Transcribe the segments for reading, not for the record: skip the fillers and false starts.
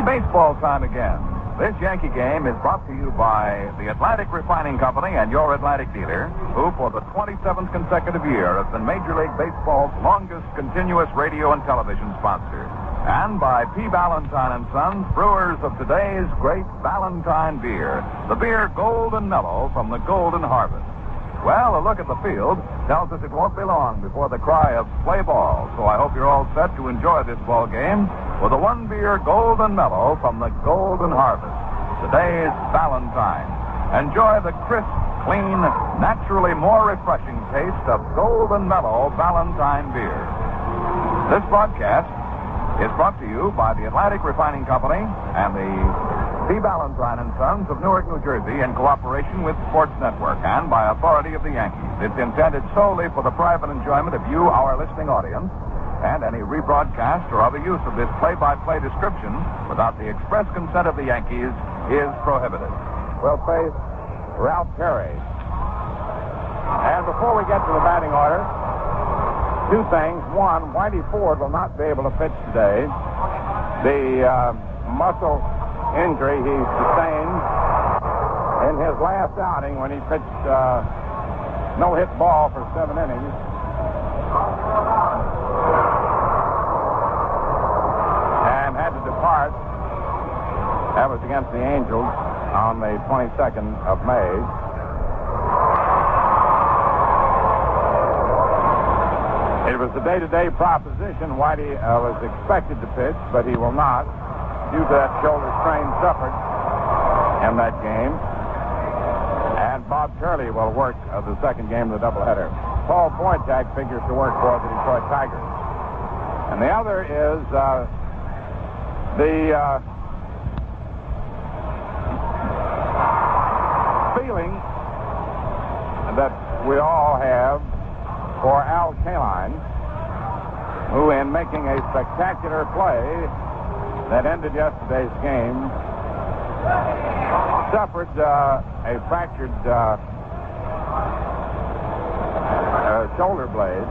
baseball time again. This Yankee game is brought to you by the Atlantic Refining Company and your Atlantic dealer, who for the 27th consecutive year has been Major League Baseball's longest continuous radio and television sponsor. And by P. Ballantine & Sons, brewers of today's great Ballantine beer, the beer Golden Mellow from the Golden Harvest. Well, a look at the field tells us it won't be long before the cry of play ball. So I hope you're all set to enjoy this ball game with a one-beer Golden Mellow from the Golden Harvest. Today's Ballantine. Enjoy the crisp, clean, naturally more refreshing taste of Golden Mellow Ballantine beer. This broadcast is brought to you by the Atlantic Refining Company and the P. Ballantine & Sons of Newark, New Jersey, in cooperation with Sports Network and by authority of the Yankees. It's intended solely for the private enjoyment of you, our listening audience, and any rebroadcast or other use of this play-by-play description without the express consent of the Yankees is prohibited. We'll face Ralph Terry. And before we get to the batting order, two things. One, Whitey Ford will not be able to pitch today. The muscle injury he sustained in his last outing when he pitched no-hit ball for 7 innings. And had to depart. That was against the Angels on the 22nd of May. It was a day-to-day proposition. Whitey was expected to pitch, but he will not, due to that shoulder strain suffered in that game. And Bob Turley will work the second game of the doubleheader. Paul Boychuk figures to work for the Detroit Tigers. And the other is the feeling that we all have for Al Kaline, who in making a spectacular play that ended yesterday's game, suffered a fractured shoulder blade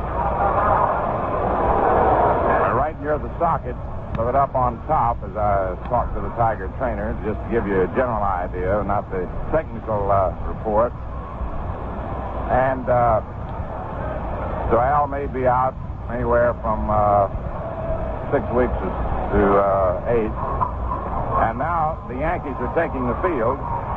right near the socket, with it up on top as I talked to the Tiger trainer, just to give you a general idea, not the technical report. And so Al may be out anywhere from 6 weeks to 8. And now the Yankees are taking the field.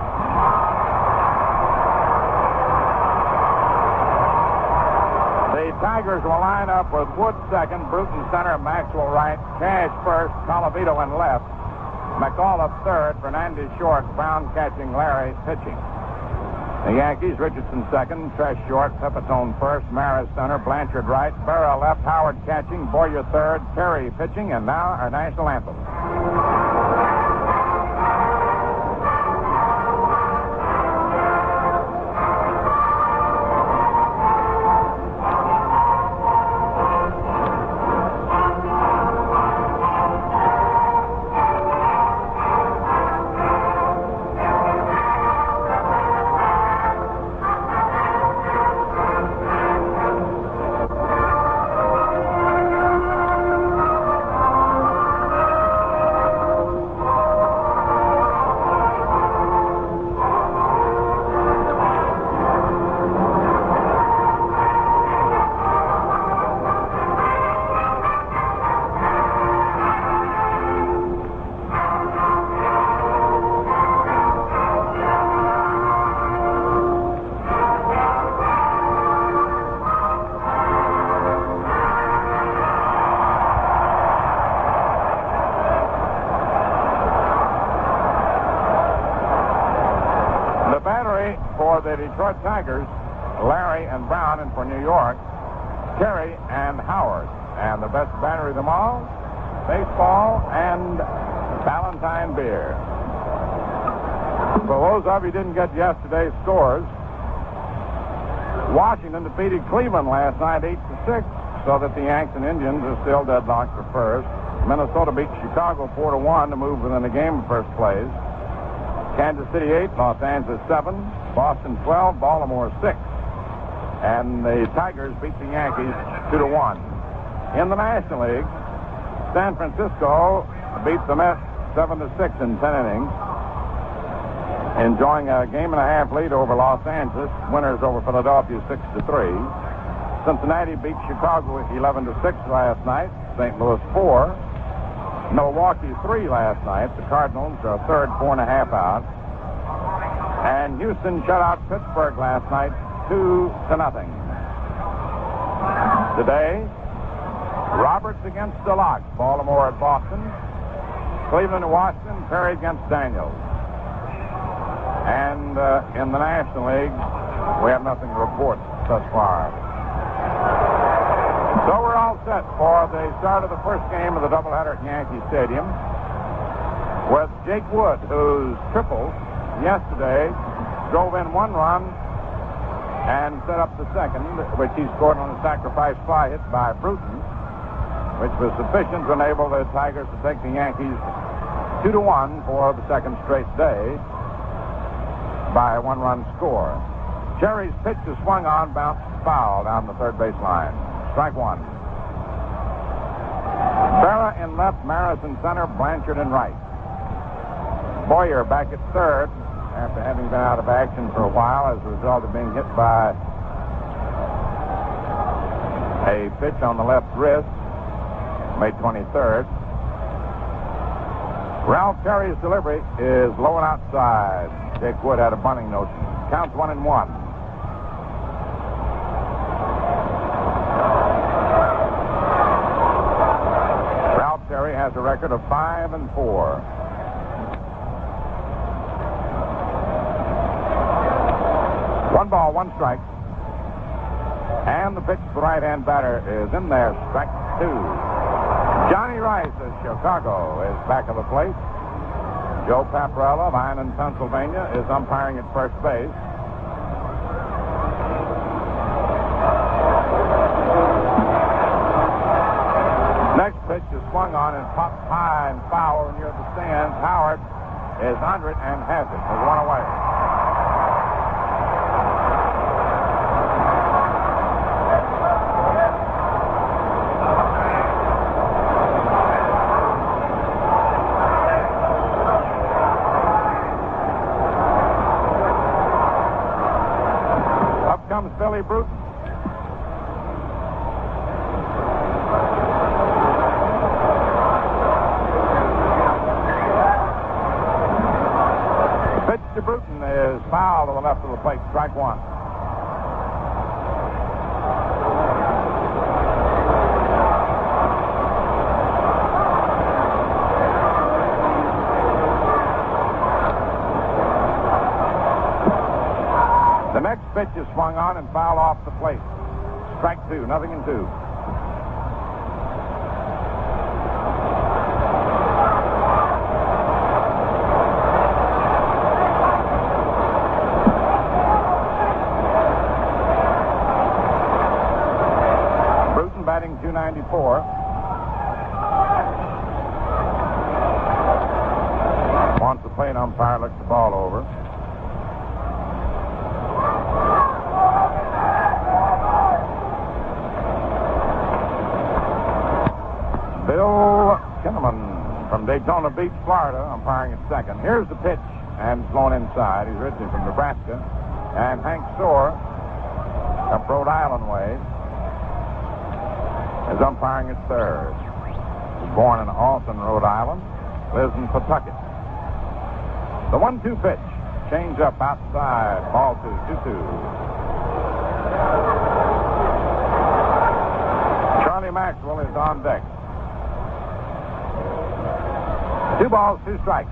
The Tigers will line up with Wood second, Bruton center, Maxwell right, Cash first, Colavito in left, McAuliffe third, Fernandez short, Brown catching, Larry pitching. The Yankees, Richardson second, Tresh short, Pepitone first, Maris center, Blanchard right, Berra left, Howard catching, Boyer third, Terry pitching, and now our national anthem. For the Detroit Tigers, Larry and Brown, and for New York, Terry and Howard. And the best battery of them all, baseball and Ballantine beer. For those of you who didn't get yesterday's scores, Washington defeated Cleveland last night 8-6, so that the Yanks and Indians are still deadlocked for first. Minnesota beat Chicago 4-1 to move within a game of first place. Kansas City 8, Los Angeles 7, Boston 12, Baltimore 6. And the Tigers beat the Yankees 2-1. In the National League, San Francisco beat the Mets 7-6 in 10 innings. Enjoying a game-and-a-half lead over Los Angeles. Winners over Philadelphia 6-3. Cincinnati beat Chicago 11-6 last night. St. Louis 4. Milwaukee 3 last night. The Cardinals are third, 4.5 out. And Houston shut out Pittsburgh last night 2-0. Today, Roberts against DeLock. Baltimore at Boston. Cleveland at Washington. Perry against Daniels. And in the National League, we have nothing to report thus far. So we're all set for the start of the first game of the doubleheader at Yankee Stadium with Jake Wood, whose triple yesterday drove in 1 run and set up the second, which he scored on a sacrifice fly hit by Bruton, which was sufficient to enable the Tigers to take the Yankees 2-1 for the second straight day by a 1-run score. Cherry's pitch is swung on, bounced foul down the third base line. Strike one. Berra in left, Maris in center, Blanchard in right. Boyer back at third after having been out of action for a while as a result of being hit by a pitch on the left wrist, May 23rd. Ralph Terry's delivery is low and outside. Jake Wood had a bunting notion. Counts 1-1. Ralph Terry has a record of 5-4. 1 ball, 1 strike. And the pitch to the right-hand batter is in there. Strike 2. Johnny Rice of Chicago is back of the plate. Joe Paparella of Inan, Pennsylvania, is umpiring at first base. Next pitch is swung on and popped high and foul near the stands. Howard is under it and has it. There's 1 away. Billy Bruton. Pitch to Bruton is foul to the left of the plate. Strike 1. The next pitch is swung on and foul off the plate. Strike 2, 0-2. Bruton batting .294. Once the plate umpire looks the ball over. Bill Kinnaman from Daytona Beach, Florida, umpiring at second. Here's the pitch, and it's blown inside. He's originally from Nebraska. And Hank Soar, up Rhode Island way, is umpiring at third. He's born in Alton, Rhode Island, lives in Pawtucket. The 1-2 pitch, change up outside, ball 2, 2-2. Charlie Maxwell is on deck. 2 balls, 2 strikes.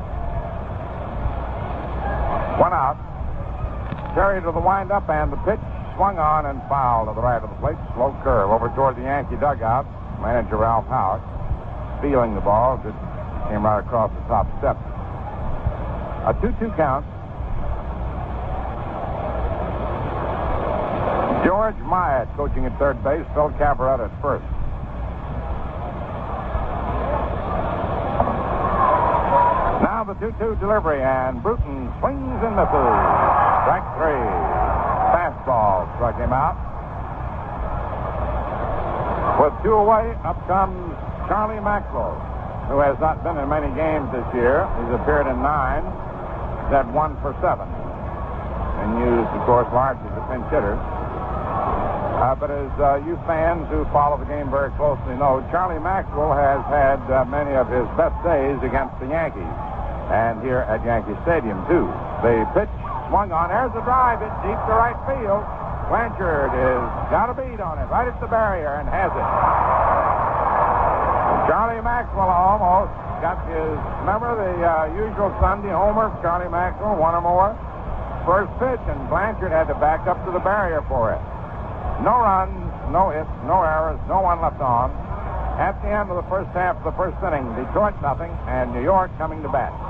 1 out. Terry to the windup, and the pitch swung on and foul to the right of the plate. Slow curve over toward the Yankee dugout. Manager Ralph Howard feeling the ball. It came right across the top step. A 2-2 count. George Myatt coaching at third base. Phil Cavaretta at first. Now the 2-2 delivery, and Bruton swings and misses. Strike 3. Fastball struck him out. With 2 away, up comes Charlie Maxwell. who has not been in many games this year. He's appeared in 9. He's had 1 for 7. And used, of course, largely as a pinch hitter. But as you fans who follow the game very closely know, Charlie Maxwell has had many of his best days against the Yankees. And here at Yankee Stadium, too. The pitch swung on. There's the drive. It's deep to right field. Blanchard has got a beat on it right at the barrier and has it. Charlie Maxwell almost got his, remember the usual Sunday homer, Charlie Maxwell, 1 or more. First pitch, and Blanchard had to back up to the barrier for it. No runs, no hits, no errors, no one left on. At the end of the first half of the first inning, Detroit nothing, and New York coming to bat.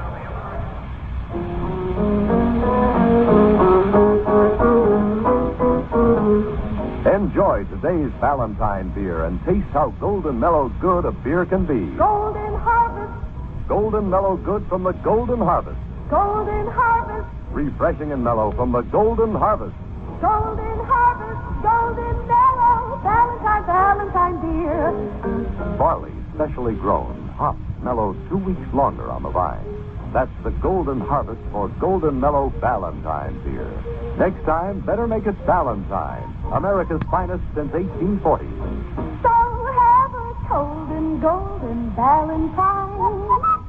Enjoy today's Valentine beer and taste how Golden Mellow good a beer can be. Golden Harvest. Golden Mellow good from the Golden Harvest. Golden Harvest. Refreshing and mellow from the Golden Harvest. Golden Harvest. Golden Mellow. Valentine beer. Barley, specially grown. Hops mellow 2 weeks longer on the vine. That's the Golden Harvest for Golden Mellow Valentine beer. Next time, better make it Valentine, America's finest since 1840. So have a golden Valentine.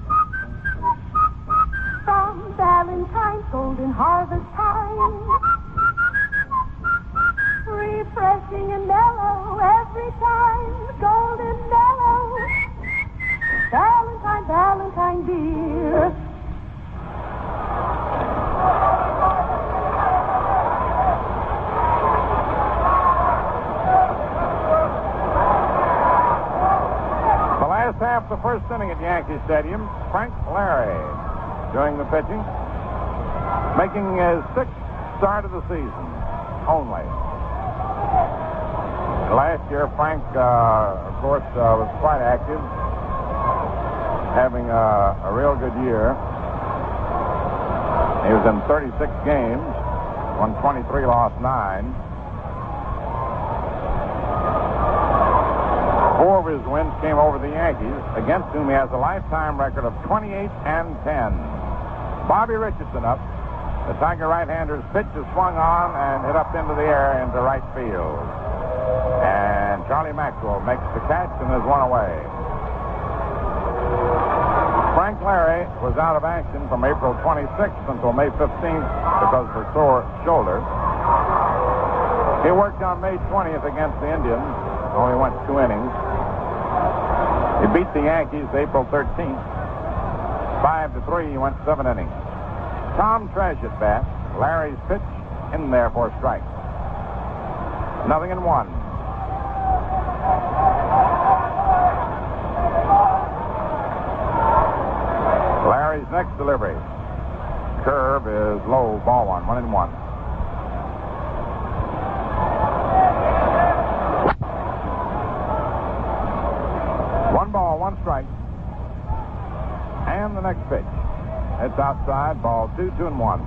From Valentine's Golden Harvest time. Refreshing and mellow every time. Golden Mellow. Valentine beer. Half the first inning at Yankee Stadium, Frank Larry doing the pitching, making his 6th start of the season only. Last year, Frank, of course, was quite active, having a real good year. He was in 36 games, won 23, lost 9. 4 of his wins came over the Yankees, against whom he has a lifetime record of 28-10. Bobby Richardson up. The Tiger right-hander's pitch is swung on and hit up into the air into right field. And Charlie Maxwell makes the catch and is 1 away. Frank Larry was out of action from April 26th until May 15th because of a sore shoulder. He worked on May 20th against the Indians. Only went 2 innings. He beat the Yankees April 13th. 5-3, he went 7 innings. Tom Tresh at bat. Larry's pitch in there for a strike. 0-1. Larry's next delivery. Curve is low, ball 1, 1-1. One strike. And the next pitch. It's outside, ball 2, 2-1.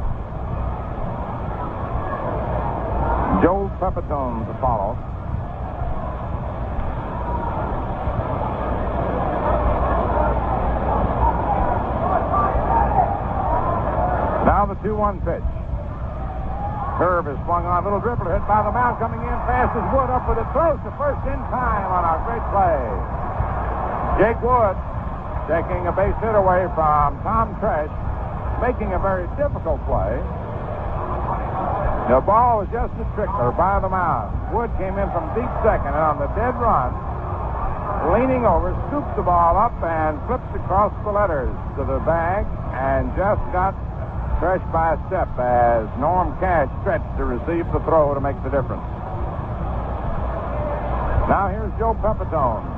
Joe Pepitone to follow. Now the 2-1 pitch. Curve is swung on. Little dribble hit by the mound coming in fast as Wood up with it. Throws to first in time on a great play. Jake Wood taking a base hit away from Tom Tresh, making a very difficult play. The ball was just a trickler by the mound. Wood came in from deep second and on the dead run, leaning over, scooped the ball up and flipped across the letters to the bag and just got Tresh by a step as Norm Cash stretched to receive the throw to make the difference. Now here's Joe Pepitone.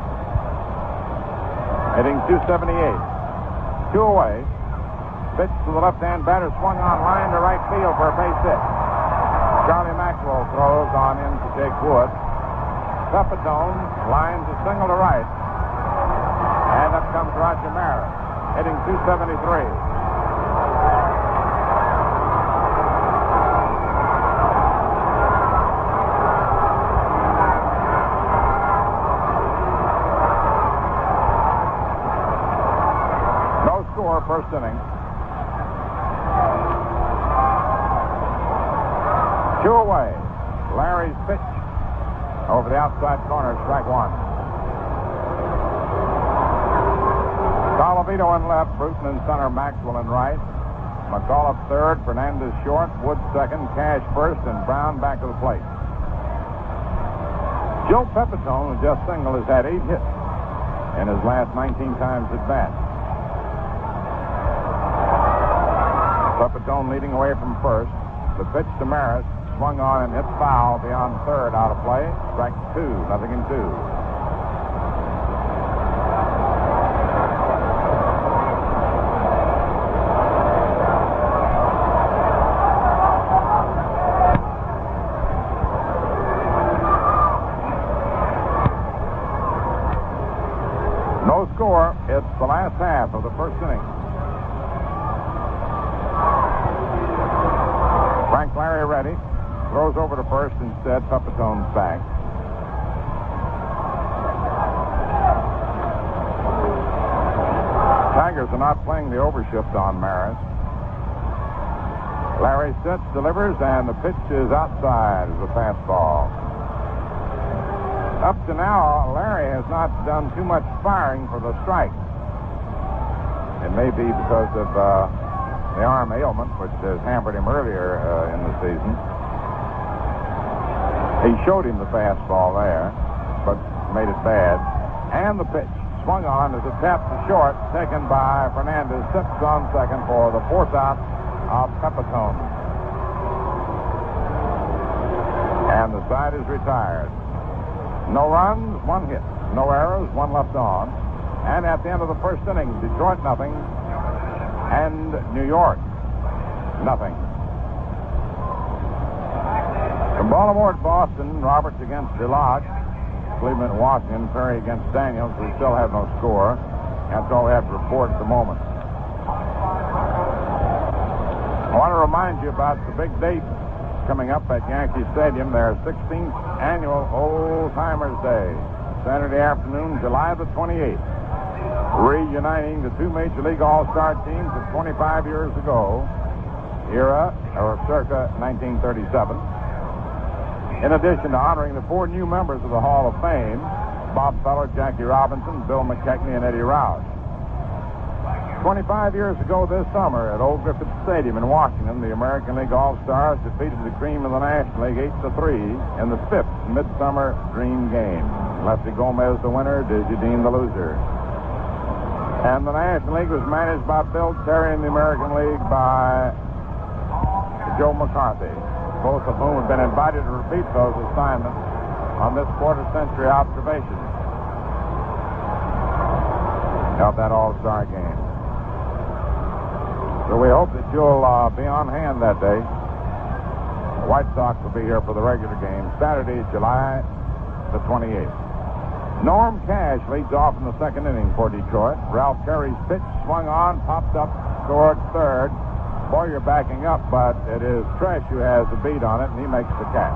Hitting .278. 2 away. Pitch to the left-hand batter, swung on line to right field for a base hit. Charlie Maxwell throws on in to Jake Wood. Pepitone lines a single to right. And up comes Roger Maris, hitting .273. first inning. 2 away. Larry's pitch over the outside corner, strike one. Colavito in left, Bruton in center, Maxwell in right. McAuliffe third, Fernandez short, Wood second, Cash first, and Brown back of the plate. Joe Pepitone, who just singled, has had 8 hits in his last 19 times at bat. Pepitone leading away from first. The pitch to Maris, swung on and hit foul beyond third, out of play. Strike 2, 0-2. No score. It's the last half of the first inning. Frank Larry ready. Throws over to first instead. Pepitone's back. Tigers are not playing the overshift on Maris. Larry sits, delivers, and the pitch is outside as a fastball. Up to now, Larry has not done too much firing for the strike. It may be because of the arm ailment, which has hampered him earlier in the season. He showed him the fastball there, but made it bad. And the pitch swung on as a tap to short, taken by Fernandez. Sips on second for the 4th out of Pepitone. And the side is retired. No runs, 1 hit. No errors, 1 left on. And at the end of the first inning, Detroit nothing, and New York nothing. From Baltimore to Boston, Roberts against DeLotte, Cleveland and Washington, Perry against Daniels. We still have no score. That's all we have to report at the moment. I want to remind you about the big date coming up at Yankee Stadium, their 16th annual Old Timers Day, Saturday afternoon, July the 28th, reuniting the 2 Major League All-Star teams of 25 years ago, circa 1937. In addition to honoring the 4 new members of the Hall of Fame, Bob Feller, Jackie Robinson, Bill McKechnie, and Eddie Roush. 25 years ago this summer at Old Griffith Stadium in Washington, the American League All-Stars defeated the cream of the National League 8-3 in the 5th Midsummer Dream Game. Lefty Gomez the winner, Dizzy Dean the loser. And the National League was managed by Bill Terry and the American League by Joe McCarthy, both of whom have been invited to repeat those assignments on this quarter-century observation of that All-Star game. So we hope that you'll be on hand that day. The White Sox will be here for the regular game, Saturday, July the 28th. Norm Cash leads off in the second inning for Detroit. Ralph Terry's pitch swung on, popped up toward third. Boyer backing up, but it is Tresh who has the beat on it, and he makes the catch.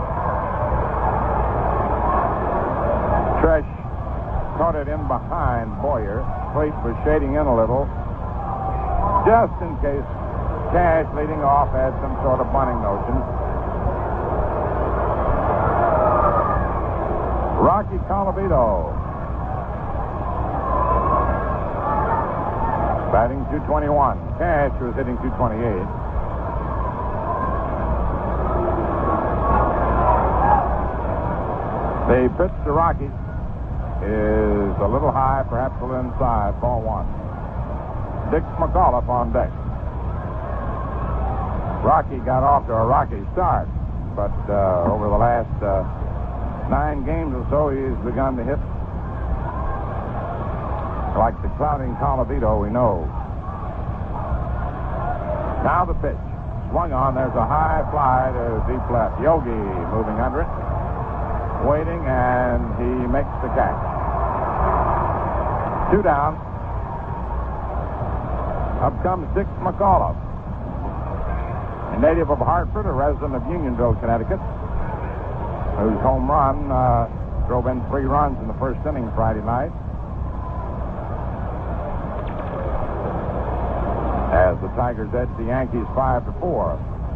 Tresh caught it in behind Boyer. Cleat was shading in a little, just in case Cash leading off had some sort of bunting notion. Rocky Colavito batting .221. Cash was hitting .228. The pitch to Rocky is a little high, perhaps a little inside, ball 1. Dick McAuliffe on deck. Rocky got off to a rocky start, but over the last 9 games or so, he's begun to hit like the clouding Colavito we know. Now the pitch. Swung on. There's a high fly to deep left. Yogi moving under it. Waiting, and he makes the catch. 2 down. Up comes Dick McAuliffe, a native of Hartford, a resident of Unionville, Connecticut, whose home run drove in 3 runs in the first inning Friday night. Tigers edge the Yankees 5-4.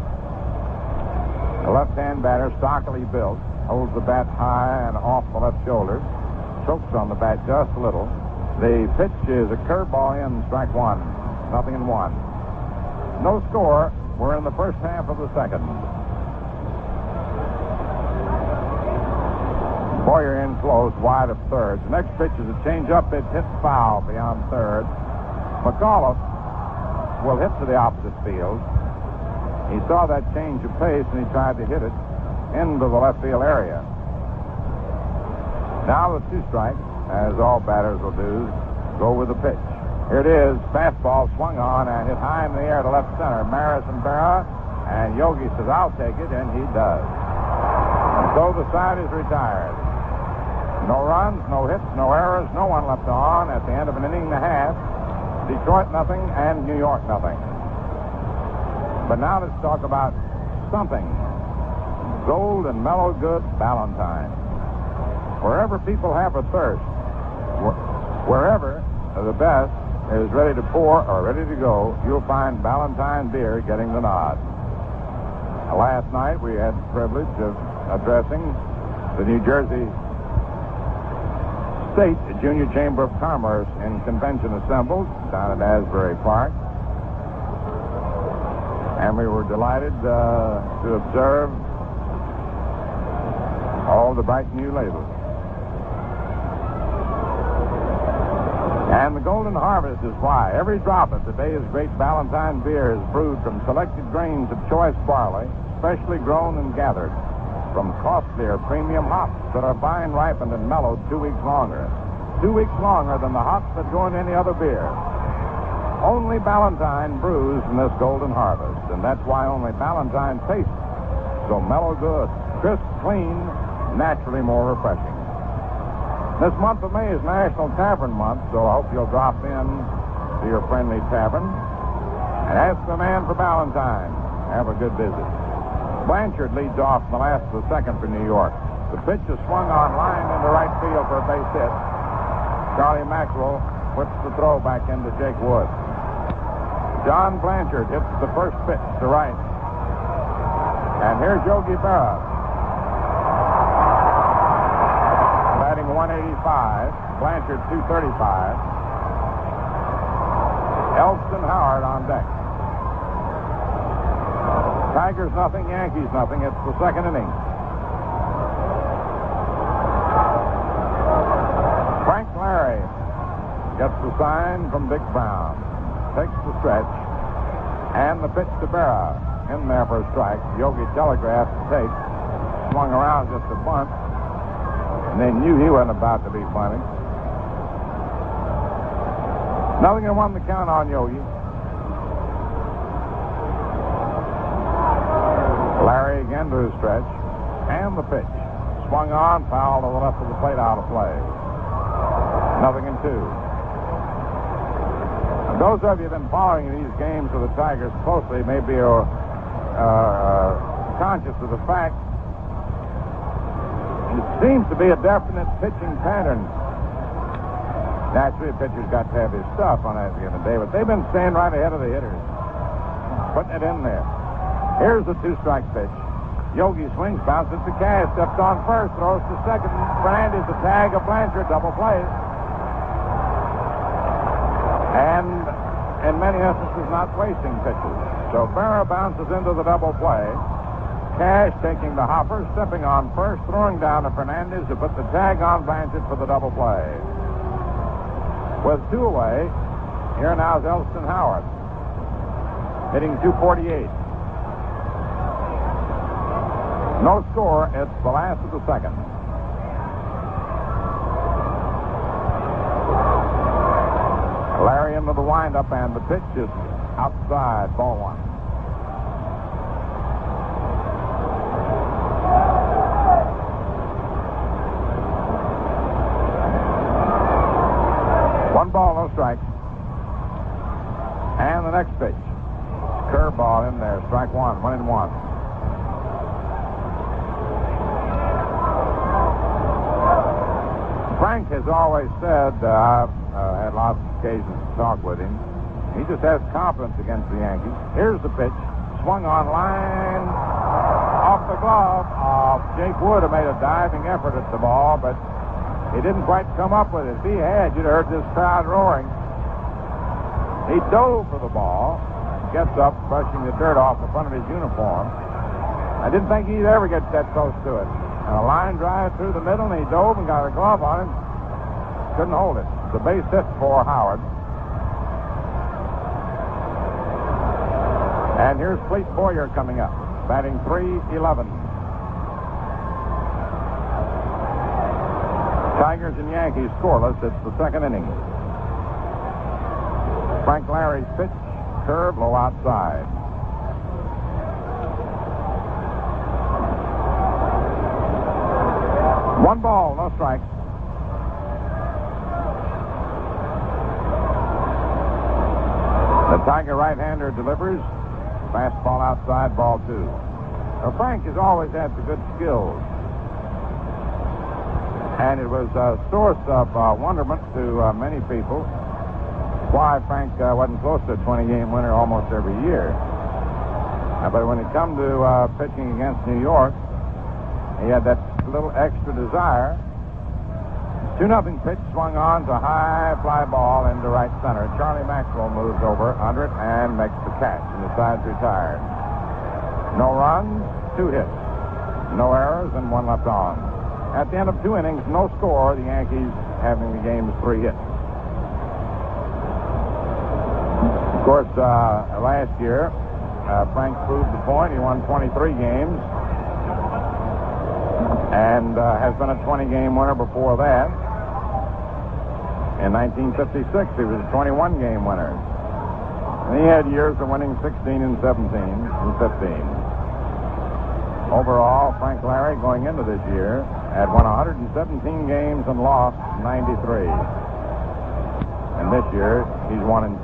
The left-hand batter, stockily built, holds the bat high and off the left shoulder, chokes on the bat just a little. The pitch is a curveball in, strike one. 0-1. No score. We're in the first half of the second. Boyer in close, wide of third. The next pitch is a changeup. It's hit foul beyond third. McAuliffe will hit to the opposite field. He saw that change of pace, and he tried to hit it into the left field area. Now the two strikes, as all batters will do, go with the pitch. Here it is. Fastball swung on and hit high in the air to left center. Maris and Berra, and Yogi says, I'll take it, and he does. And so the side is retired. No runs, no hits, no errors, no one left on at the end of an inning and a half. Detroit nothing and New York nothing. But now let's talk about something. Gold and mellow good Ballantine. Wherever people have a thirst, wherever the best is ready to pour or ready to go, you'll find Ballantine beer getting the nod. Last night we had the privilege of addressing the New Jersey State Junior Chamber of Commerce in convention assembled down at Asbury Park. And we were delighted to observe all the bright new labels. And the Golden Harvest is why. Every drop of today's great Ballantine beer is brewed from selected grains of choice barley, specially grown and gathered from costlier premium hops that are vine ripened and mellowed 2 weeks longer. 2 weeks longer than the hops that go in any other beer. Only Ballantine brews from this Golden Harvest, and that's why only Ballantine tastes so mellow good, crisp, clean, naturally more refreshing. This month of May is National Tavern Month, so I hope you'll drop in to your friendly tavern and ask the man for Ballantine. Have a good visit. Blanchard leads off in the last of the second for New York. The pitch is swung on line into right field for a base hit. Charlie Maxwell puts the throw back into Jake Wood. John Blanchard hits the first pitch to right. And here's Yogi Berra. Batting 185. Blanchard 235. Elston Howard on deck. Tigers nothing, Yankees nothing. It's the second inning. Frank Larry gets the sign from Dick Brown. Takes the stretch. And the pitch to Berra. In there for a strike. Yogi telegraphed the take. Swung around just a bunt. And they knew he wasn't about to be funny. 0-1 the count on Yogi. Larry again to his stretch. And the pitch. Swung on, foul to the left of the plate, out of play. 0-2. And those of you who have been following these games of the Tigers closely may be conscious of the fact it seems to be a definite pitching pattern. Naturally, a pitcher's got to have his stuff on that given day, but they've been staying right ahead of the hitters, putting it in there. Here's the two-strike pitch. Yogi swings, bounces to Cash, steps on first, throws to second. Fernandez, the tag of Blanchard, double play. And in many instances, not wasting pitches. So Berra bounces into the double play. Cash taking the hopper, stepping on first, throwing down to Fernandez to put the tag on Blanchard for the double play. With two away, here now is Elston Howard, hitting .248. No score. It's the last of the second. Larry into the windup, and the pitch is outside, ball one. One ball, no strikes. And the next pitch. Curveball in there, strike one, 1-1. Frank has always said, I've had lots of occasions to talk with him, He just has confidence against the Yankees. Here's the pitch. Swung on line off the glove of Jake Wood, who made a diving effort at the ball, but he didn't quite come up with it. If he had, you'd have heard this crowd roaring. He dove for the ball, gets up, brushing the dirt off the front of his uniform. I didn't think he'd ever get that close to it. And a line drive through the middle, and he dove and got a glove on him. Couldn't hold it. It's a base hit for Howard. And here's Fleet Boyer coming up, batting .311. Tigers and Yankees scoreless. It's the second inning. Frank Larry's pitch, curve, low outside. One ball, no strikes. The Tiger right-hander delivers. Fastball outside, ball two. Now, Frank has always had the good skills. And it was a source of wonderment to many people why Frank wasn't close to a 20-game winner almost every year. But when it come to pitching against New York, he had that little extra desire. 2-0 pitch swung on to high fly ball into right center. Charlie Maxwell moves over under it and makes the catch, and the side's retired. No runs, 2 hits. No errors, and 1 left on. At the end of 2 innings, no score, the Yankees having the game's 3 hits. Of course, last year, Frank proved the point. He won 23 games and has been a 20-game winner before that. In 1956, he was a 21-game winner. And he had years of winning 16 and 17 and 15. Overall, Frank Larry, going into this year, had won 117 games and lost 93. And this year, he's 1-2.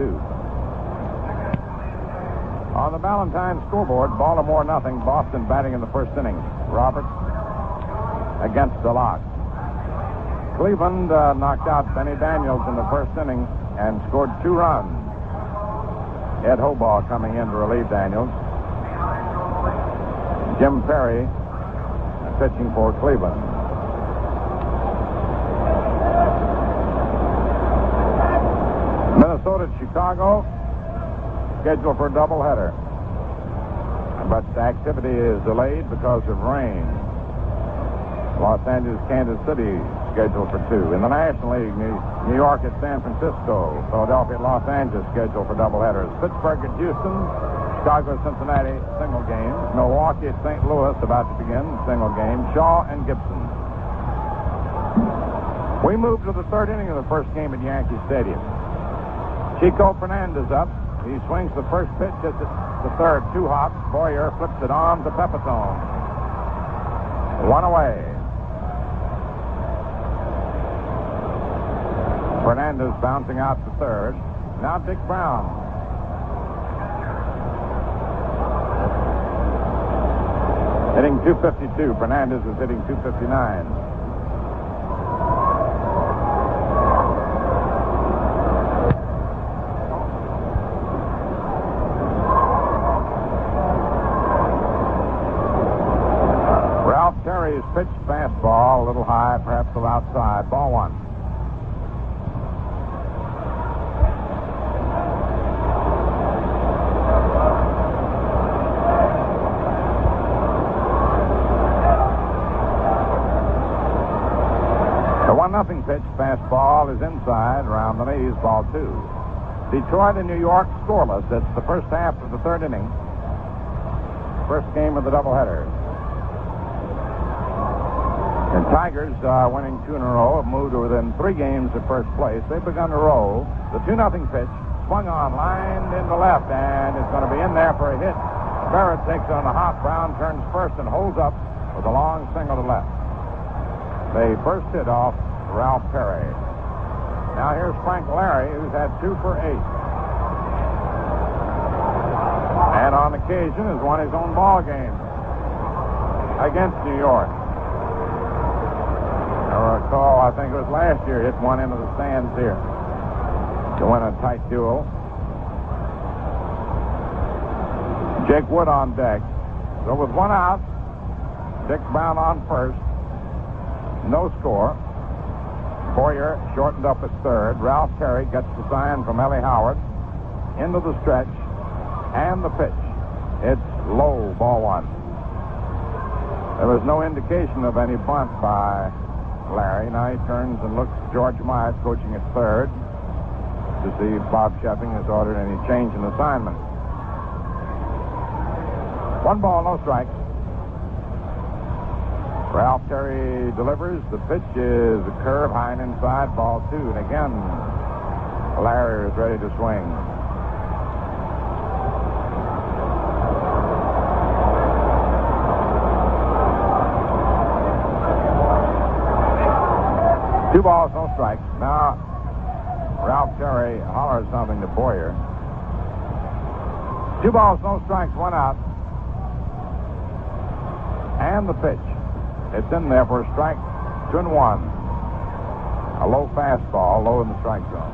On the Ballantyne scoreboard, Baltimore nothing, Boston batting in the first inning. Roberts against the lock. Cleveland knocked out Benny Daniels in the first inning and scored 2 runs. Ed Hobaugh coming in to relieve Daniels. Jim Perry pitching for Cleveland. Minnesota at Chicago, scheduled for a doubleheader. But the activity is delayed because of rain. Los Angeles, Kansas City, scheduled for 2. In the National League, New York at San Francisco, Philadelphia at Los Angeles, scheduled for doubleheaders. Pittsburgh at Houston, Chicago at Cincinnati, single game. Milwaukee at St. Louis, about to begin, single game. Shaw and Gibson. We move to the third inning of the first game at Yankee Stadium. Chico Fernandez up. He swings the first pitch at the third, 2 hops. Boyer flips it on to Pepitone. 1 away. Fernandez bouncing out to third. Now Dick Brown. Hitting .252. Fernandez is hitting .259. Ralph Terry's pitch, fastball, a little high, perhaps a little outside. Ball 1. The 1-0 pitch, fastball, is inside, around the knees, ball 2. Detroit and New York scoreless. It's the first half of the third inning. First game of the doubleheader. And Tigers, winning 2 in a row, have moved to within 3 games of first place. They've begun to roll. The 2-0 pitch, swung on, lined into left, and it's going to be in there for a hit. Barrett takes it on the hop. Brown turns first and holds up with a long single to left. The first hit off Ralph Perry. Now here's Frank Larry, who's had 2 for 8. And on occasion has won his own ball game against New York. I recall, I think it was last year, hit one into the stands here to win a tight duel. Jake Wood on deck. So with one out, Dick Brown on first. No score. Boyer shortened up at third. Ralph Terry gets the sign from Ellie Howard. Into the stretch. And the pitch. It's low, ball one. There was no indication of any bunt by Larry. Now he turns and looks at George Myers coaching at third to see if Bob Sheffing has ordered any change in assignment. 1 ball, no strikes. Ralph Terry delivers. The pitch is a curve, high and inside, ball 2. And again, Larry is ready to swing. Two balls, no strikes. Now, Ralph Terry hollers something to Boyer. 2 balls, no strikes, 1 out. And the pitch. It's in there for a strike, 2-1. A low fastball, low in the strike zone.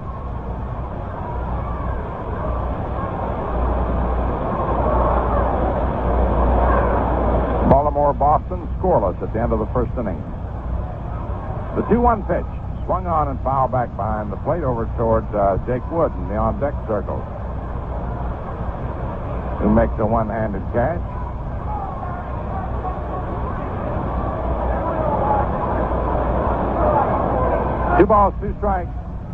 Baltimore-Boston scoreless at the end of the first inning. The 2-1 pitch, swung on and fouled back behind the plate over toward Jake Wood in the on-deck circle, who makes a one-handed catch. Two balls, 2 strikes.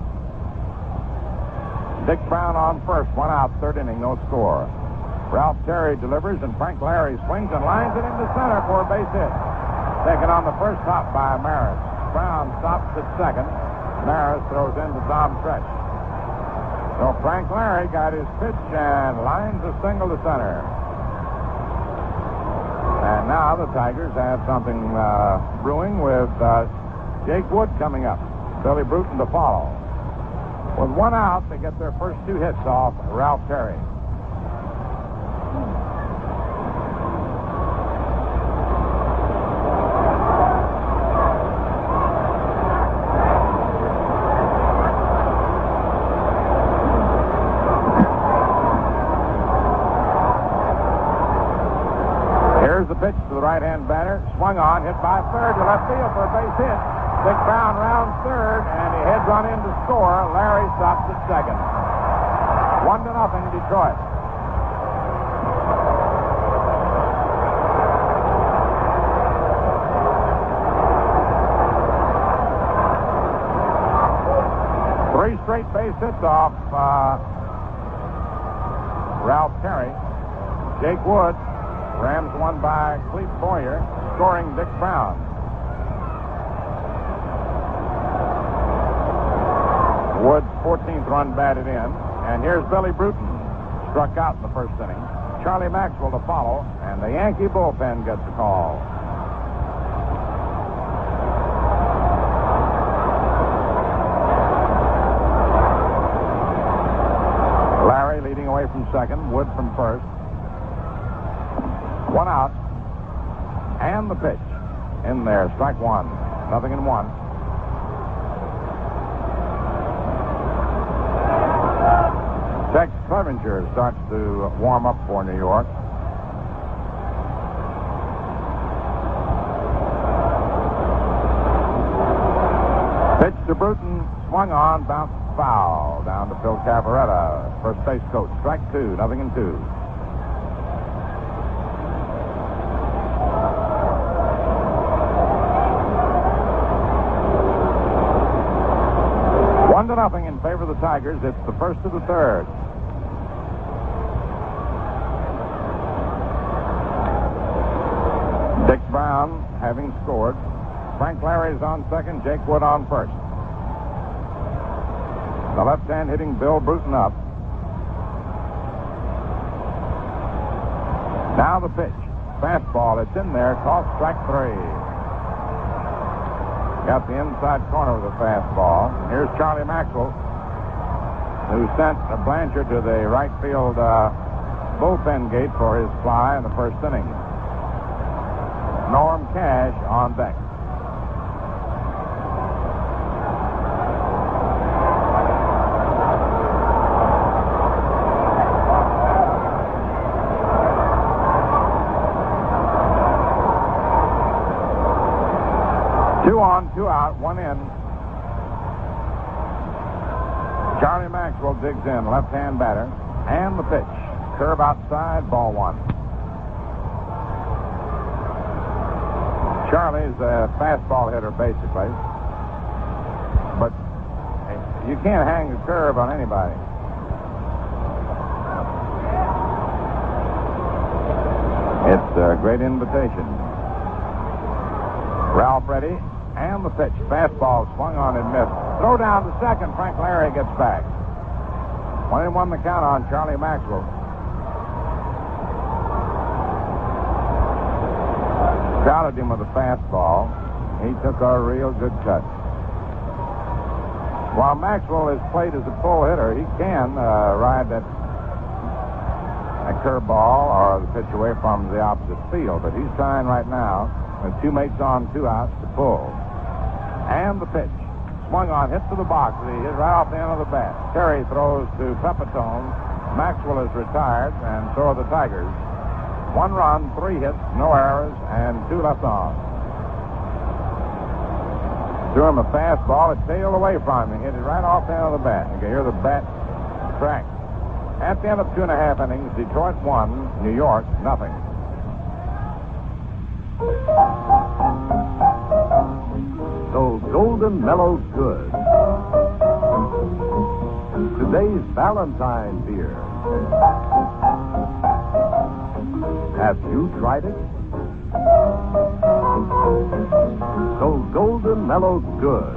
Dick Brown on first, 1 out, third inning, no score. Ralph Terry delivers, and Frank Larry swings and lines it into center for a base hit. Taken on the first hop by Maris. Brown stops at second. Maris throws into Tom Stretch. So Frank Larry got his pitch and lines a single to center. And now the Tigers have something brewing with Jake Wood coming up. Billy Bruton to follow. With 1 out, they get their first 2 hits off Ralph Terry. Pitch to the right-hand batter, swung on, hit by third to left field for a base hit. Dick Brown rounds third, and he heads on in to score. Larry stops at second. 1-0 Detroit. Three straight base hits off Ralph Terry. Jake Wood rams one by Clete Boyer, scoring Dick Brown. Wood's 14th run batted in. And here's Billy Bruton, struck out in the first inning. Charlie Maxwell to follow, and the Yankee bullpen gets a call. Larry leading away from second, Wood from first. 1 out, and the pitch in there, strike 1, 0-1. Tex Clevenger starts to warm up for New York. Pitch to Bruton, swung on, bounced foul down to Phil Cavaretta, first base coach. Strike 2, 0-2. Nothing in favor of the Tigers. It's the first of the third. Dick Brown having scored. Frank Larry's on second. Jake Wood on first. The left hand hitting Bill Bruton up. Now the pitch. Fastball. It's in there. Called strike 3. Got the inside corner of the fastball. Here's Charlie Maxwell, who sent Blanchard to the right field bullpen gate for his fly in the first inning. Norm Cash on deck. 2 on, 2 out, 1 in. Charlie Maxwell digs in, left-hand batter, and the pitch. Curve outside, ball 1. Charlie's a fastball hitter, basically. But you can't hang a curve on anybody. It's a great invitation. Ralph ready, and the pitch. Fastball swung on and missed. Throw down to second. Frank Larry gets back. 1-1 the count on Charlie Maxwell. Crowded him with a fastball. He took a real good cut. While Maxwell is played as a pull hitter, he can ride that curveball or the pitch away from the opposite field. But he's trying right now with 2 mates on, 2 outs to pull. And the pitch. Swung on, hit to the box. He hit right off the end of the bat. Terry throws to Pepitone. Maxwell is retired, and so are the Tigers. 1 run, 3 hits, no errors, and 2 left on. Threw him a fastball. It sailed away from him. He hit it right off the end of the bat. You can hear the bat crack. At the end of 2.5 innings, Detroit 1, New York nothing. So Golden Mellow Good. Today's Valentine beer. Have you tried it? So Golden Mellow Good.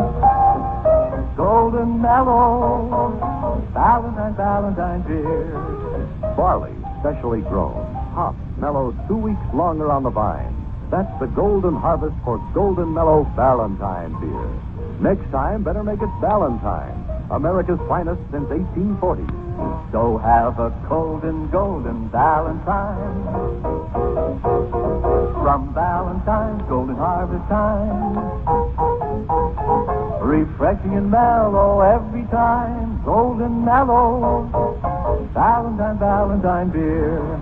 Golden Mellow. Valentine beer. Barley, specially grown. Hop, mellowed 2 weeks longer on the vine. That's the golden harvest for Golden Mellow Valentine beer. Next time, better make it Valentine. America's finest since 1840. So have a golden Valentine. From Valentine's Golden Harvest Time. Refreshing and mellow every time. Golden Mellow. Valentine beer.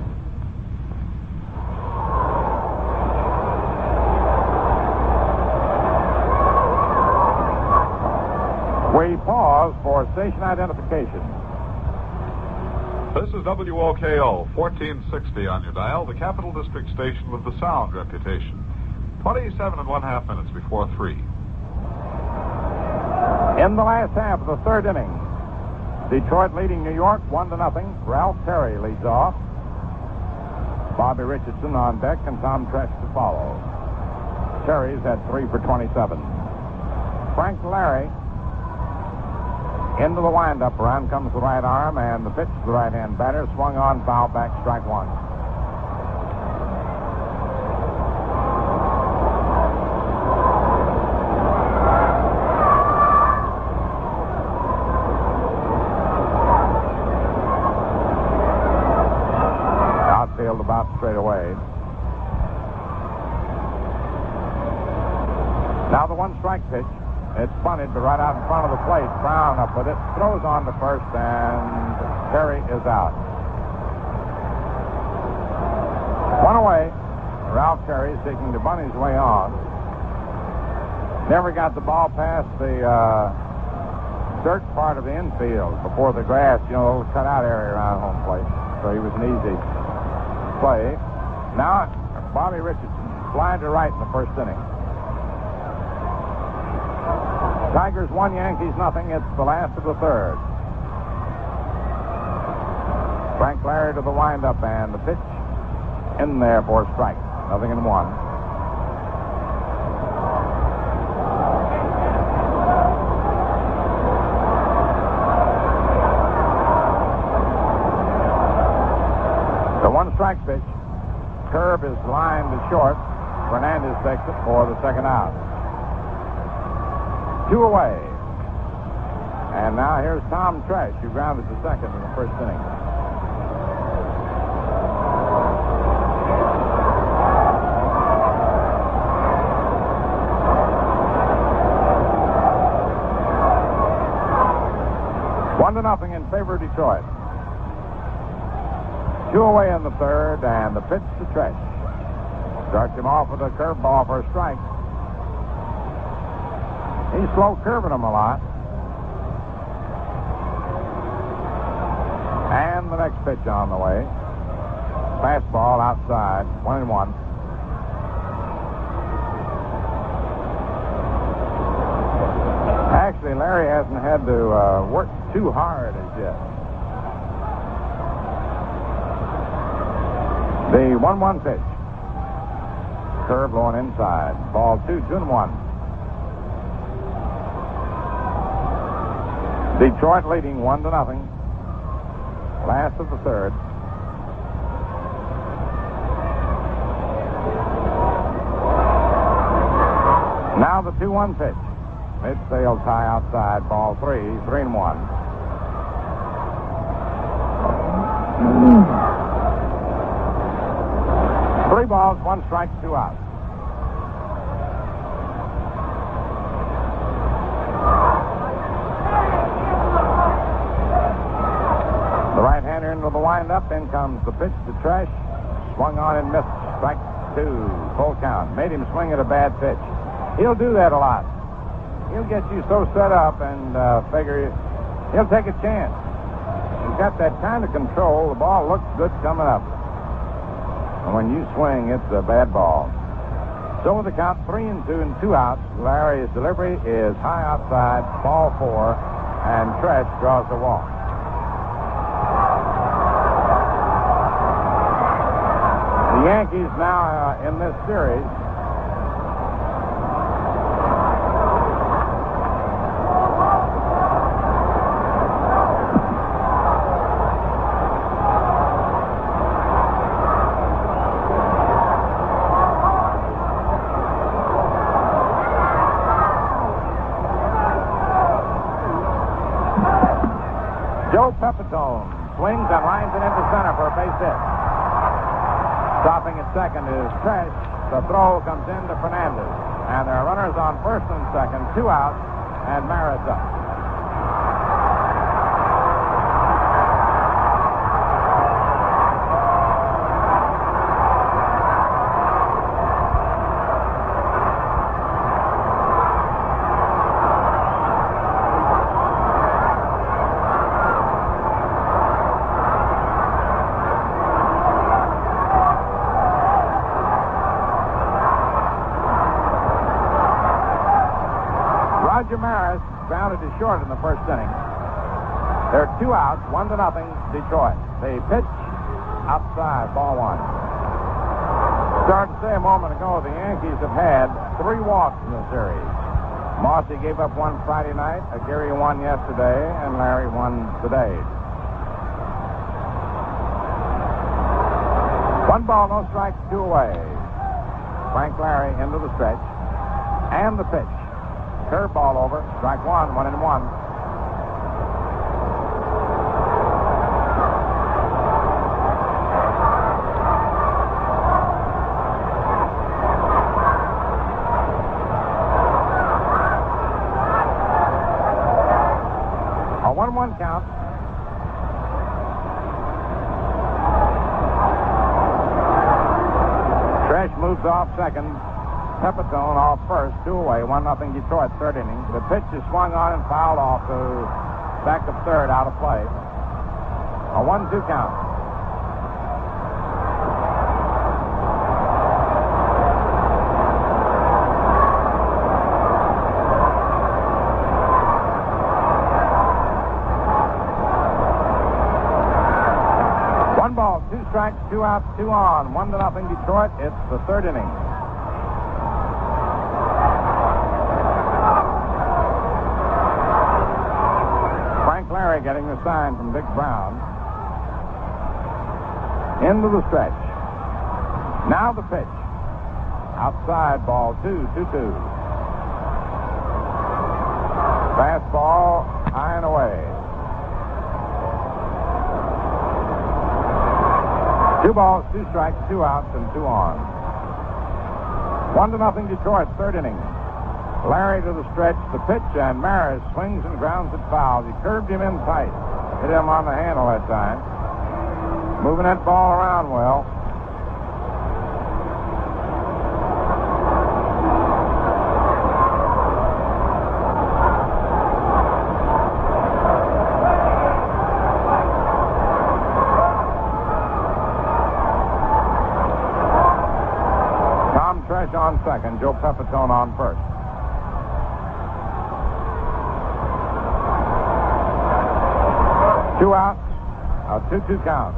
We pause for station identification. This is WOKO 1460 on your dial, the Capital District station with the sound reputation. 27.5 minutes before 3. In the last half of the 3rd inning, Detroit leading New York 1-0. Ralph Terry leads off. Bobby Richardson on deck and Tom Tresh to follow. Terry's had 3 for 27. Frank Larry into the windup. Around comes the right arm, and the pitch to the right-hand batter. Swung on, foul back, strike 1. Outfield about straight away. Now the 1-strike pitch. It's bunted, but right out in front of the plate. Brown up with it. Throws on to first, and Terry is out. 1 away. Ralph Terry seeking to bunt his way on. Never got the ball past the dirt part of the infield before the grass, the little cutout area around home plate. So he was an easy play. Now, Bobby Richardson flying to right in the 1st inning. Tigers 1, Yankees nothing. It's the last of the 3rd. Frank Larry to the windup, and the pitch in there for a strike. 0-1. The 1-strike pitch. Curve is lined to short. Fernandez takes it for the 2nd out. 2 away. And now here's Tom Tresh, who grounded to second in the 1st inning. One to nothing in favor of Detroit. 2 away in the 3rd, and the pitch to Tresh. Starts him off with a curveball for a strike. He's slow curving them a lot. And the next pitch on the way. Fastball outside, 1-1. Actually, Larry hasn't had to work too hard as yet. The 1-1 pitch. Curve going inside. Ball 2-1. Detroit leading 1-0. Last of the third. Now the 2-1 pitch. Mid-sail tie outside. Ball 3-1. 3 balls, 1 strike, 2 outs. The right-hander into the windup. In comes the pitch to Tresh. Swung on and missed. Strike 2. Full count. Made him swing at a bad pitch. He'll do that a lot. He'll get you so set up and figure he'll take a chance. He's got that kind of control. The ball looks good coming up. And when you swing, it's a bad ball. So with the count 3-2 and 2 outs, Larry's delivery is high outside, ball 4, and Tresh draws the walk. The Yankees now in this series Pepitone swings and lines it into center for a base hit. Stopping at second is Tresh. The throw comes in to Fernandez. And there are runners on first and second, 2 outs, and Maris up. Roger Maris grounded to short in the first inning. There are 2 outs, 1-0, Detroit. The pitch outside, ball 1. Started to say a moment ago, the Yankees have had 3 walks in the series. Mossy gave up 1 Friday night, Gary 1 yesterday, and Larry 1 today. 1 ball, no strikes, 2 away. Frank Larry into the stretch. And the pitch. Curveball over. Strike 1, 1-1. A 1-1 count. Tresh moves off second. Pepitone off first, 2 away, 1-0 Detroit, third inning. The pitch is swung on and fouled off to back of third, out of play. A 1-2 count. One ball, 2 strikes, 2 outs, 2 on. 1-0 Detroit. It's the third inning. Larry getting the sign from Dick Brown. Into the stretch. Now the pitch. Outside, ball 2-2. Fastball, high and away. 2 balls, 2 strikes, 2 outs, and 2 on. 1-0 Detroit, third inning. Larry to the stretch, the pitch, and Maris swings and grounds it foul. He curved him in tight. Hit him on the handle that time. Moving that ball around well. on second, Joe Pepitone on first. Two out. A 2-2 count.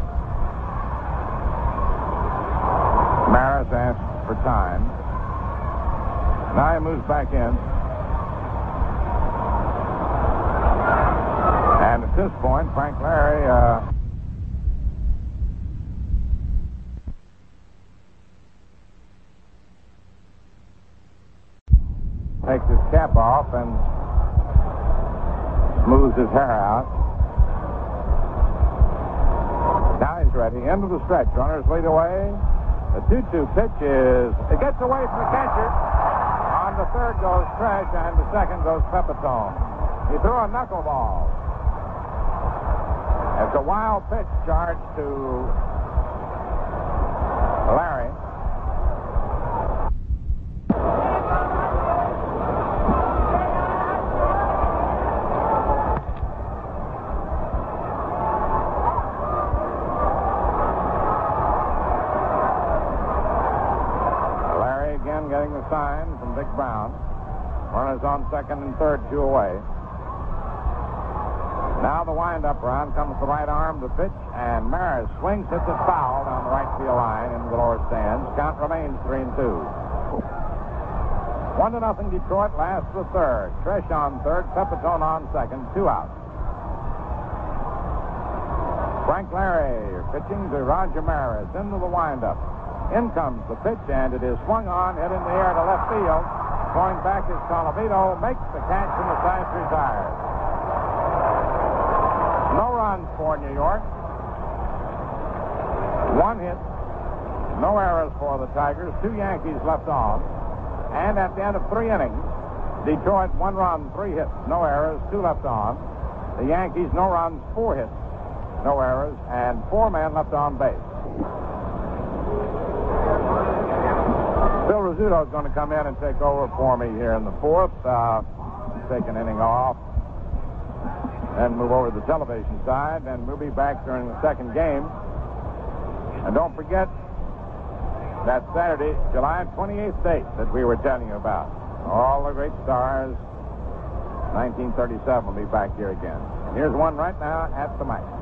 Maris asked for time. Now he moves back in. And at this point, Frank Larry takes his cap off and smooths his hair out. Now he's ready. End of the stretch. Runners lead away. The 2-2 pitch is... It gets away from the catcher. On the third goes Tresh, and the second goes Pepitone. He threw a knuckleball. It's a wild pitch charged to Larry. Getting the sign from Dick Brown. Runners on second and third, 2 away. Now the windup round comes the right arm, the pitch, and Maris swings, hits it foul down the right field line into the lower stands. Count remains 3-2. 1-0 Detroit, last the third. Tresh on third, Pepitone on second, 2 out. Frank Larry pitching to Roger Maris into the windup. In comes the pitch, and it is swung on, hit in the air to left field. Going back is Colavito, makes the catch, and the side retires. No runs for New York. 1 hit. No errors for the Tigers. 2 Yankees left on. And at the end of 3 innings, Detroit 1 run, 3 hits, no errors, 2 left on. The Yankees no runs, 4 hits, no errors, and 4 men left on base. Phil Rizzuto is going to come in and take over for me here in the fourth. Take an inning off. Then move over to the television side. And we'll be back during the second game. And don't forget that Saturday, July 28th date that we were telling you about. All the great stars. 1937 will be back here again. And here's one right now at the mic.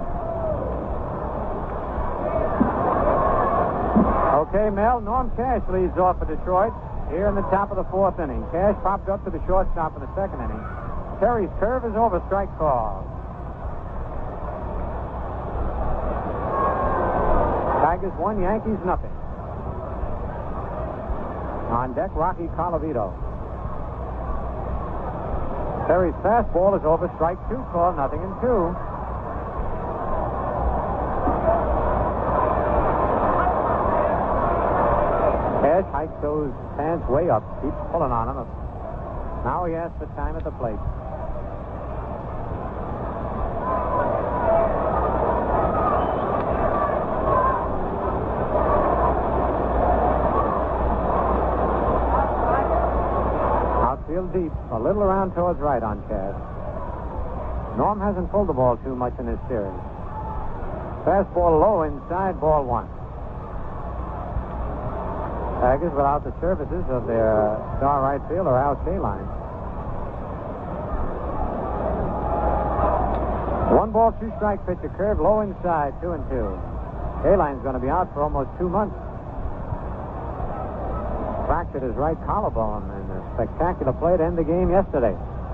Okay, Mel, Norm Cash leads off for Detroit here in the top of the 4th inning. Cash popped up to the shortstop in the 2nd inning. Terry's curve is over, strike call. Tigers 1, Yankees nothing. On deck, Rocky Colavito. Terry's fastball is over, strike 2 call, 0-2. Cash hikes those pants way up, keeps pulling on them. Now he asks for time at the plate. Outfield deep, a little around towards right on Cash. Norm hasn't pulled the ball too much in this series. Fastball low inside, ball 1. Tigers without the services of their star right fielder, Al Kaline. 1 ball, 2 strike pitch, a curve low inside, 2-2. Kaline's going to be out for almost 2 months. Fractured his right collarbone in a spectacular play to end the game yesterday.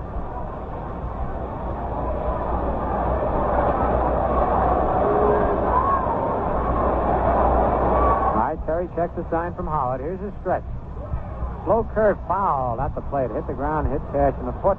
Terry checks the sign from Howard. Here's his stretch. Slow curve foul at the plate. Hit the ground, hit Cash in the foot.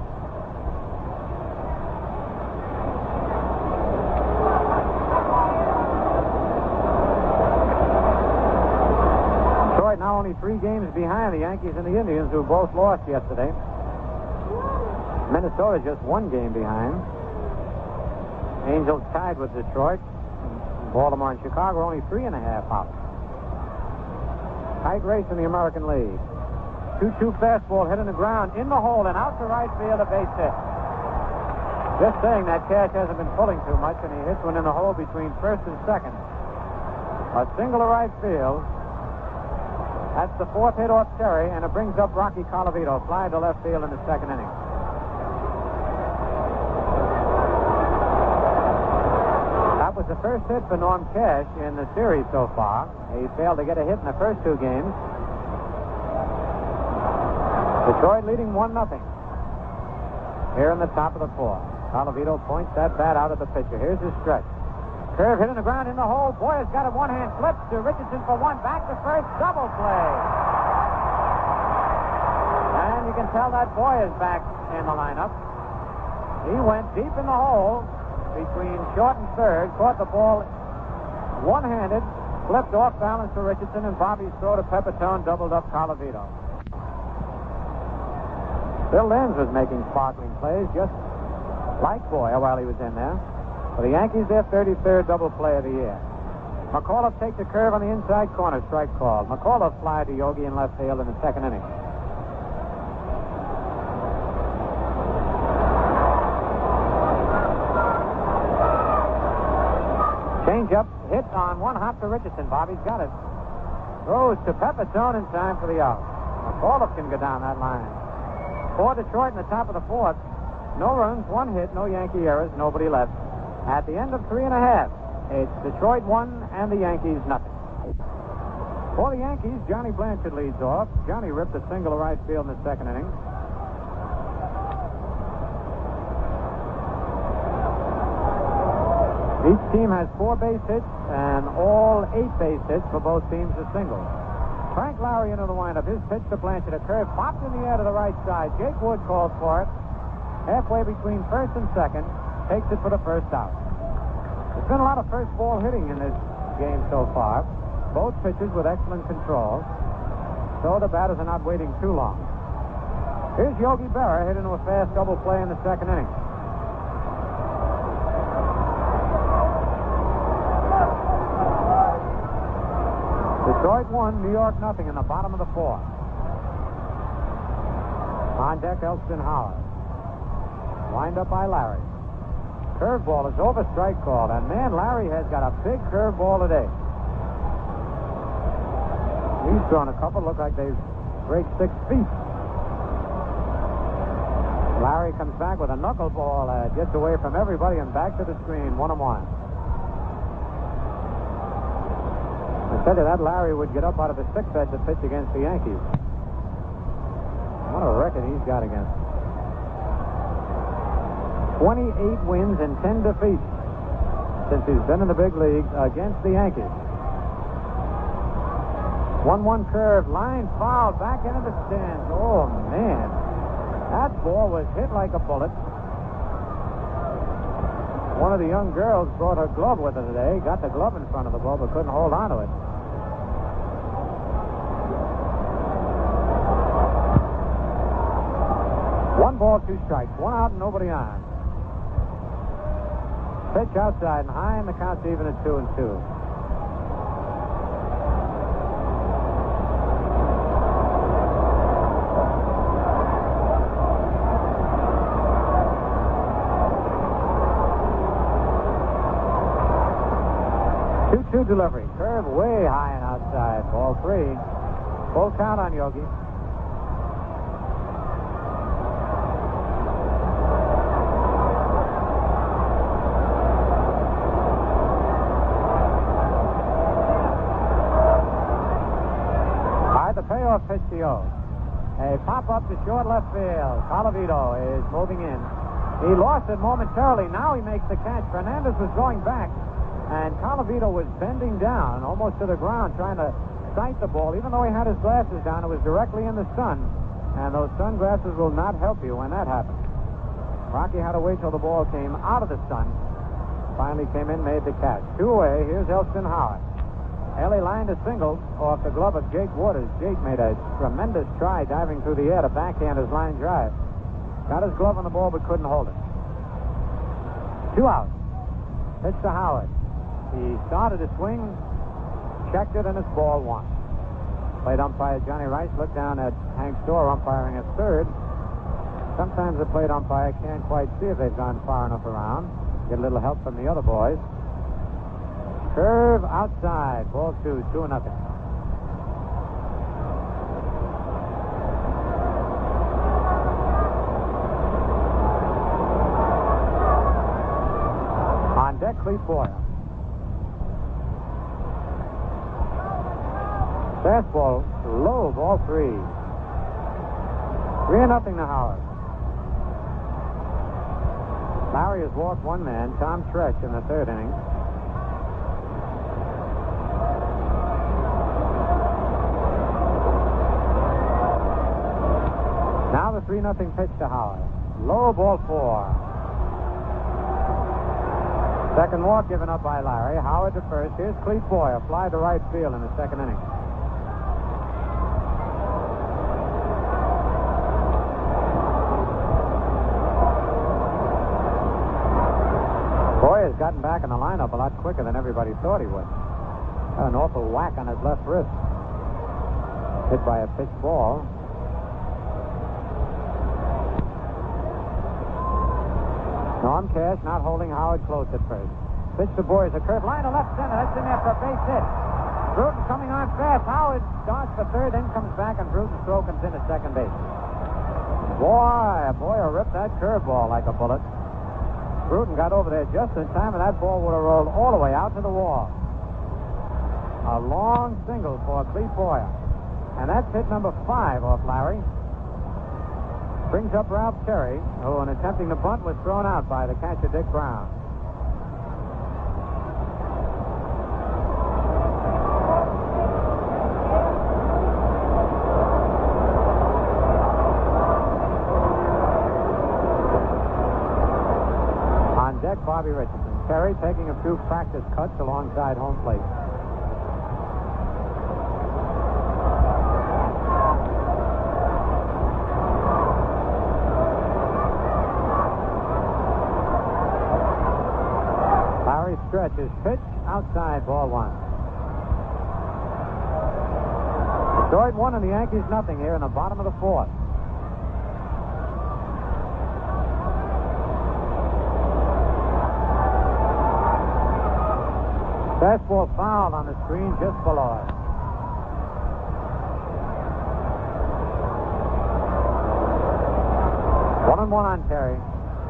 Detroit now only 3 games behind the Yankees and the Indians, who both lost yesterday. Minnesota just 1 game behind. Angels tied with Detroit. Baltimore and Chicago only 3.5 out. Tight race in the American League. 2-2 fastball hit in the ground, in the hole, and out to right field, a base hit. Just saying that Cash hasn't been pulling too much, and he hits one in the hole between first and second. A single to right field. That's the fourth hit off Terry, and it brings up Rocky Colavito, fly to left field in the second inning. That was the first hit for Norm Cash in the series so far. He failed to get a hit in the first two games. Detroit leading 1-0. Here in the top of the fourth. Colavito points that bat out at the pitcher. Here's his stretch. Curve hit in the ground in the hole. Boyer's got it one hand. Flips to Richardson for one. Back to first. Double play. And you can tell that Boyer's back in the lineup. He went deep in the hole between short and third. Caught the ball one-handed. Flipped off balance to Richardson. And Bobby's throw to Pepitone doubled up Colavito. Bill Lenz was making sparkling plays just like Boyer while he was in there. For the Yankees, their 33rd double play of the year. McAuliffe takes a curve on the inside corner, strike called. McAuliffe fly to Yogi in left field in the second inning. Change up, hit on one hop to Richardson. Bobby's got it. Throws to Pepitone in time for the out. McAuliffe can go down that line. For Detroit in the top of the fourth. No runs, one hit, no Yankee errors, nobody left. At the end of 3.5, it's Detroit 1 and the Yankees nothing. For the Yankees, Johnny Blanchard leads off. Johnny ripped a single to right field in the second inning. Each team has 4 base hits, and all 8 base hits for both teams are singles. Frank Lowry into the windup. His pitch to Blanchard, a curve popped in the air to the right side. Jake Wood calls for it. Halfway between first and second, takes it for the first out. There's been a lot of first ball hitting in this game so far. Both pitchers with excellent control. So the batters are not waiting too long. Here's Yogi Berra hit into a fast double play in the second inning. Detroit 1, New York nothing in the bottom of the fourth. On deck, Elston Howard. Wind up by Larry. Curveball is over, strike called. And man, Larry has got a big curveball today. He's thrown a couple, look like they break 6 feet. Larry comes back with a knuckleball, gets away from everybody and back to the screen, 1-1. I tell you, that Larry would get up out of his sick bed to pitch against the Yankees. What a record he's got against. 28 wins and 10 defeats since he's been in the big leagues against the Yankees. 1-1 curve, line foul, back into the stands. Oh, man. That ball was hit like a bullet. One of the young girls brought her glove with her today, got the glove in front of the ball, but couldn't hold on to it. One ball, 2 strikes. 1 out and nobody on. Pitch outside and high, and the count's even at 2-2. Two delivery. Curve way high and outside. Ball 3. Full count on Yogi. Payoff pitch to Yogi. A pop-up to short left field. Colavito is moving in. He lost it momentarily. Now he makes the catch. Fernandez was going back, and Colavito was bending down almost to the ground trying to sight the ball. Even though he had his glasses down, it was directly in the sun, and those sunglasses will not help you when that happens. Rocky had to wait till the ball came out of the sun. Finally came in, made the catch. 2 away. Here's Elston Howard. Ellie lined a single off the glove of Jake Waters. Jake made a tremendous try diving through the air to backhand his line drive. Got his glove on the ball but couldn't hold it. 2 out. Pitch to Howard. He started to swing, checked it, and it's ball 1. Plate umpire Johnny Rice looked down at Hank Storr umpiring at third. Sometimes the plate umpire can't quite see if they've gone far enough around. Get a little help from the other boys. Curve outside. Ball 2, 2-0. Clete Boyer. Fastball low, ball 3. 3-0 to Howard. Larry has walked one man, Tom Tresh, in the third inning. Now the 3-0 pitch to Howard. Low, ball 4. Second walk given up by Larry. Howard to first. Here's Clete Boyer, fly to right field in the second inning. Boyer's gotten back in the lineup a lot quicker than everybody thought he would. Had an awful whack on his left wrist. Hit by a pitch ball. Norm Cash not holding Howard close at first. Pitch to Boyers, a curve line to left center. That's in there for a base hit. Bruton coming on fast. Howard starts for third, then comes back, and Bruton's throw comes in at second base. Boyer ripped that curveball like a bullet. Bruton got over there just in time, and that ball would have rolled all the way out to the wall. A long single for Clete Boyer. And that's hit number 5 off Larry. Brings up Ralph Terry, who, in attempting to bunt, was thrown out by the catcher, Dick Brown. On deck, Bobby Richardson. Terry taking a few practice cuts alongside home plate. Stretches pitch outside, ball 1. Detroit 1 and the Yankees nothing here in the bottom of the 4th. Fastball fouled on the screen just below it. One and one on Terry.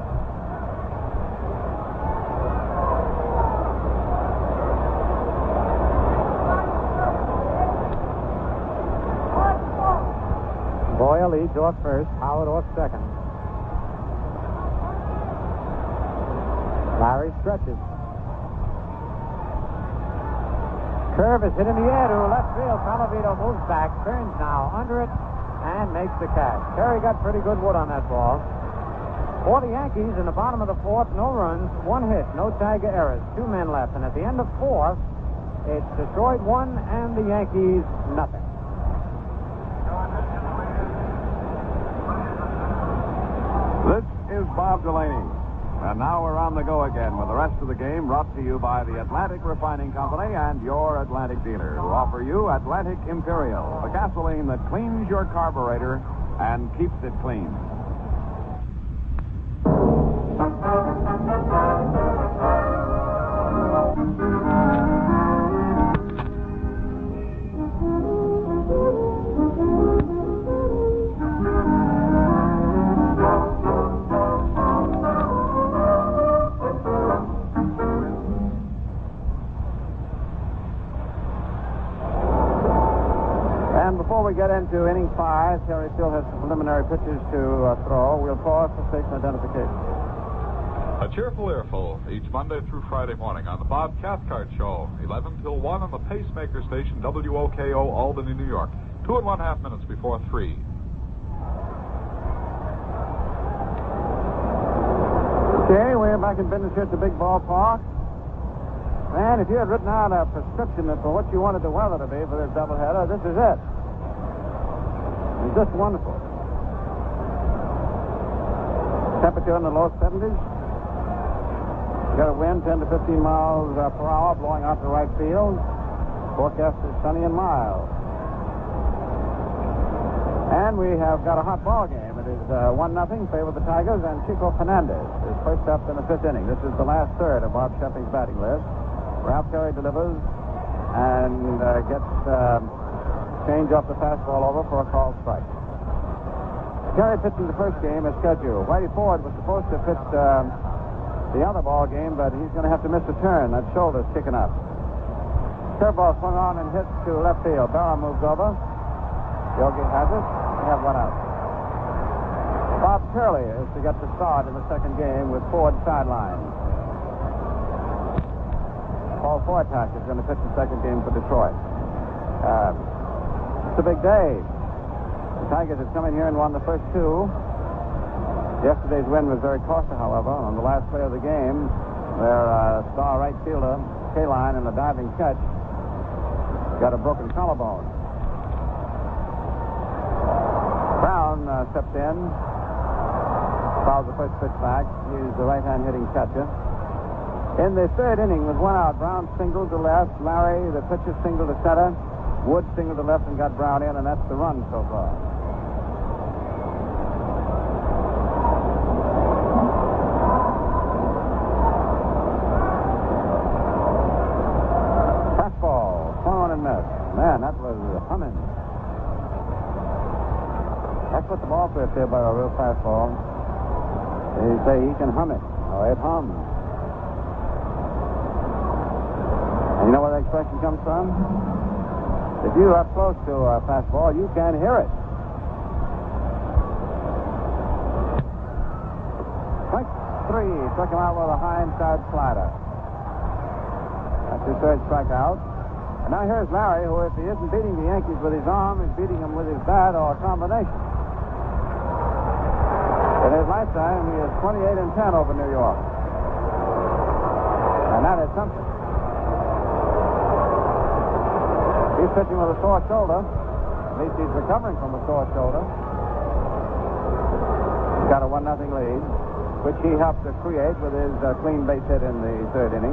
Boyer leads off first, Howard off second. Larry stretches. Curve is hit in the air to left field. Colavito moves back, turns now under it, and makes the catch. Terry got pretty good wood on that ball. For the Yankees, in the bottom of the 4th, no runs, 1 hit, no Tiger errors, 2 men left. And at the end of 4, it's Detroit 1 and the Yankees nothing. This is Bob Delaney. And now we're on the go again with the rest of the game brought to you by the Atlantic Refining Company and your Atlantic dealer, who offer you Atlantic Imperial, the gasoline that cleans your carburetor and keeps it clean. Before we get into inning 5, Terry still has some preliminary pitches to throw. We'll pause for station identification. A cheerful earful each Monday through Friday morning on the Bob Cathcart Show, 11 till 1 on the pacemaker station WOKO, Albany, New York. 2.5 minutes before 3. Okay, we're back in business here at the big ballpark. Man, if you had written out a prescription for what you wanted the weather to be for this doubleheader, this is it. It's just wonderful. Temperature in the low 70s. You got a wind 10 to 15 miles per hour blowing out to right field. Forecast is sunny and mild. And we have got a hot ball game. It is 1-0 favor of the Tigers, and Chico Fernandez is first up in the 5th inning. This is the last third of Bob Sheffing's batting list. Ralph Terry delivers and gets change off the fastball over for a called strike. Terry pitched in the first game as scheduled. Whitey Ford was supposed to pitch the other ball game, but he's going to have to miss a turn. That shoulder's kicking up. Curveball swung on and hit to left field. Berra moves over. Yogi has it. We have one out. Bob Turley is to get the start in the second game with Ford sideline. Paul Fortak is going to pitch the second game for Detroit. It's a big day. The Tigers have come in here and won the first two. Yesterday's win was very costly, however. On the last play of the game, their star right fielder, Kaline, in a diving catch, got a broken collarbone. Brown steps in, fouls the first pitch back. He's the right-hand hitting catcher. In the third inning, with one out, Brown singled to left. Larry, the pitcher, singled to center. Wood singled to left and got Brown in, and that's the run so far. Fastball, swung on and missed. Man, that was humming. That's what the ball players say about a real fastball. They say he can hum it. Oh, it hums. And you know where that expression comes from? If you're up close to a fastball, you can hear it. Strike three. Took him out with a high inside slider. That's his third strikeout. And now here's Larry, who, if he isn't beating the Yankees with his arm, is beating them with his bat or a combination. In his lifetime, he is 28-10 over New York. And that is something. He's pitching with a sore shoulder. At least he's recovering from a sore shoulder. He's got a 1-0 lead, which he helped to create with his clean base hit in the third inning.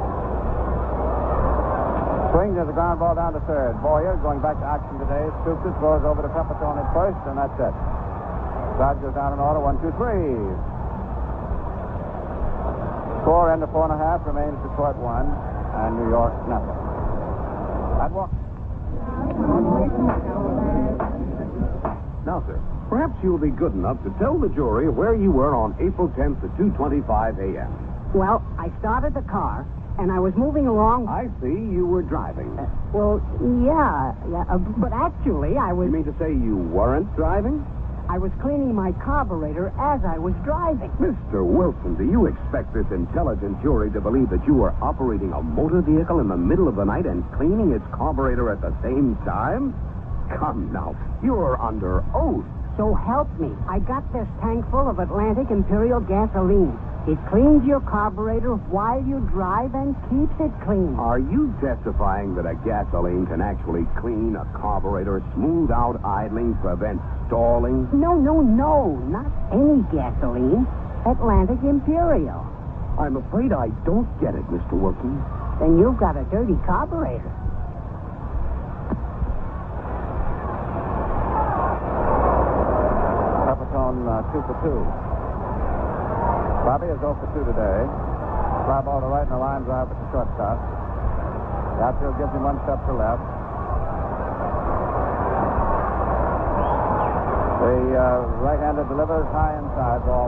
Swings as a ground ball down to third. Boyer going back to action today. Scoops it, throws over to Pepitone at first, and that's it. Crowd goes down in order. 1, 2, 3. Score end of 4.5 remains Detroit 1 and New York nothing. I'd walk. Now, sir, perhaps you'll be good enough to tell the jury where you were on April 10th at 2:25 a.m. Well, I started the car, and I was moving along. I see you were driving. But actually, I was... You mean to say you weren't driving? I was cleaning my carburetor as I was driving. Mr. Wilson, do you expect this intelligent jury to believe that you were operating a motor vehicle in the middle of the night and cleaning its carburetor at the same time? Come now, you're under oath. So help me. I got this tank full of Atlantic Imperial gasoline. It cleans your carburetor while you drive and keeps it clean. Are you testifying that a gasoline can actually clean a carburetor, smooth out idling, prevent stalling? No. Not any gasoline. Atlantic Imperial. I'm afraid I don't get it, Mr. Wilson. Then you've got a dirty carburetor. Pepitone 2 for 2. Bobby is 0 for 2 today. Fly ball to right and a line drive at the shortstop. The outfield gives him 1 step to left. The right-hander delivers high inside, ball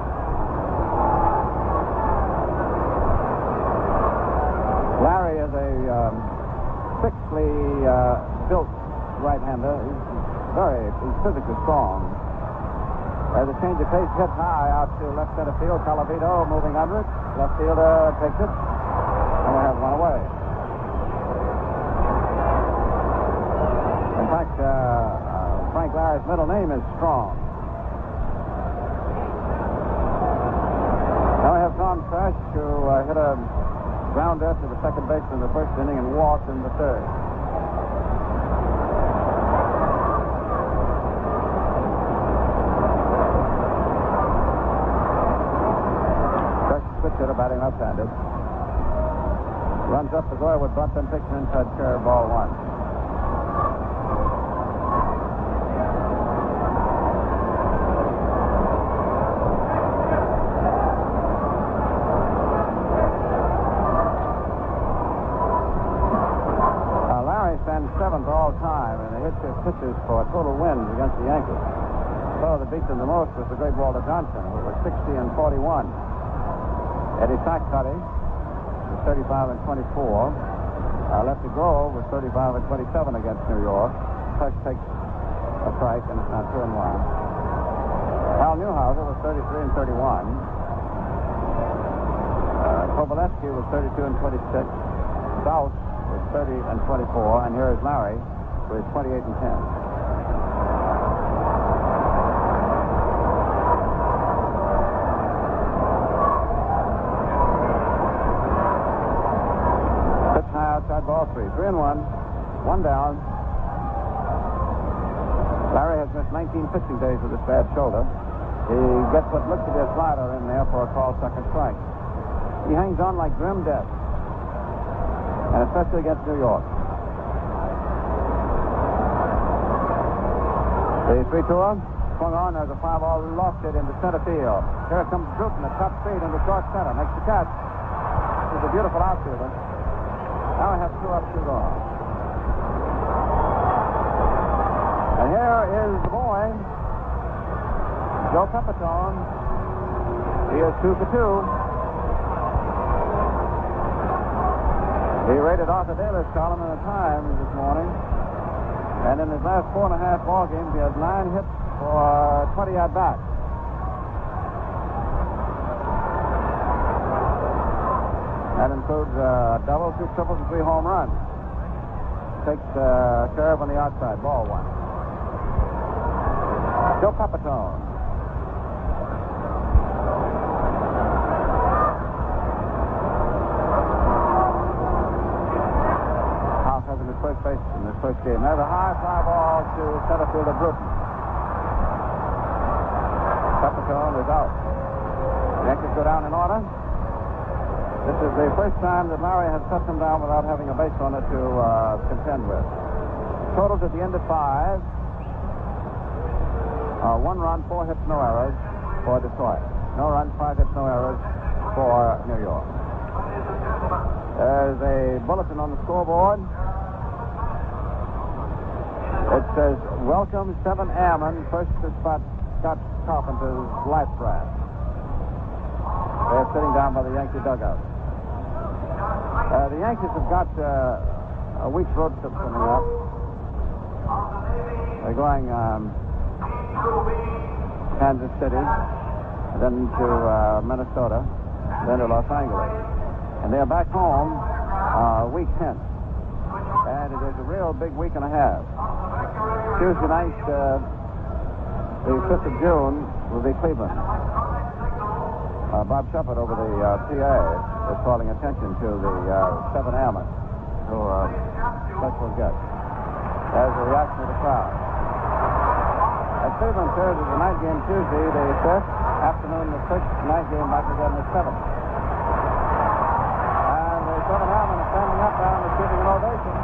1. Larry is a thickly built right-hander. He's physically strong. There's a change of pace, hit high out to left center field. Colavito moving under it. Left fielder takes it. And we have one away. In fact, Frank Larry's middle name is Strong. Now we have Tom Fresh, who hit a grounder to the second baseman in the first inning and walked in the third. Hitter batting left-handed. Runs up the door with bunt and picks an inside curve, ball 1. Larry stands 7th all time, and he hits his pitches for total wins against the Yankees. The fellow that beat them the most was the great Walter Johnson, who was 60 and 41. Eddie Sackcutty was 35 and 24. Lefty Grove was 35 and 27 against New York. Tuck takes a strike, and it's now 2-1. Al Newhouser was 33 and 31. Kovalevsky was 32 and 26. South was 30 and 24. And here is Larry with 28 and 10. Outside ball 3-1. One down. Larry has missed 19 pitching days with this bad shoulder. He gets what looks to be a slider in there for a called second strike. He hangs on like grim death, and especially against New York. The 3-2 swung on. There's a fly ball lofted into center field. Here comes Bruton at top speed into short center. Makes the catch. This is a beautiful outfielder. Now I have 2 up, 2 gone. And here is the boy, Joe Pepitone. He is 2 for 2. He rated Arthur Daly's column in the Times this morning. And in his last 4.5 ball games, he has 9 hits for 20 at-bats. That includes double, 2 triples, and 3 home runs. Takes curve on the outside. Ball 1. Joe Pepitone. House has him at first base in this first game. There's a high fly ball to center fielder Bruton. Pepitone is out. The Yankees go down in order. This is the first time that Larry has set them down without having a base runner to contend with. Totals at the end of 5. 1 run, 4 hits, no errors for Detroit. No runs, 5 hits, no errors for New York. There's a bulletin on the scoreboard. It says, welcome 7 airmen, first to spot Scott Carpenter's life raft. They're sitting down by the Yankee dugout. The Yankees have got a week's road trip coming up. They're going Kansas City, then to Minnesota, then to Los Angeles. And they're back home week 10. And it is a real big week and a half. Tuesday night, the 5th of June, will be Cleveland. Bob Shepard over the PA is calling attention to the 7 airmen who are special guests. There's a reaction of the crowd. At Cleveland, Thursday, the night game Tuesday, the 5th, afternoon the 6th, night game back again the 7th. And the 7 airmen are standing up now and receiving an ovation.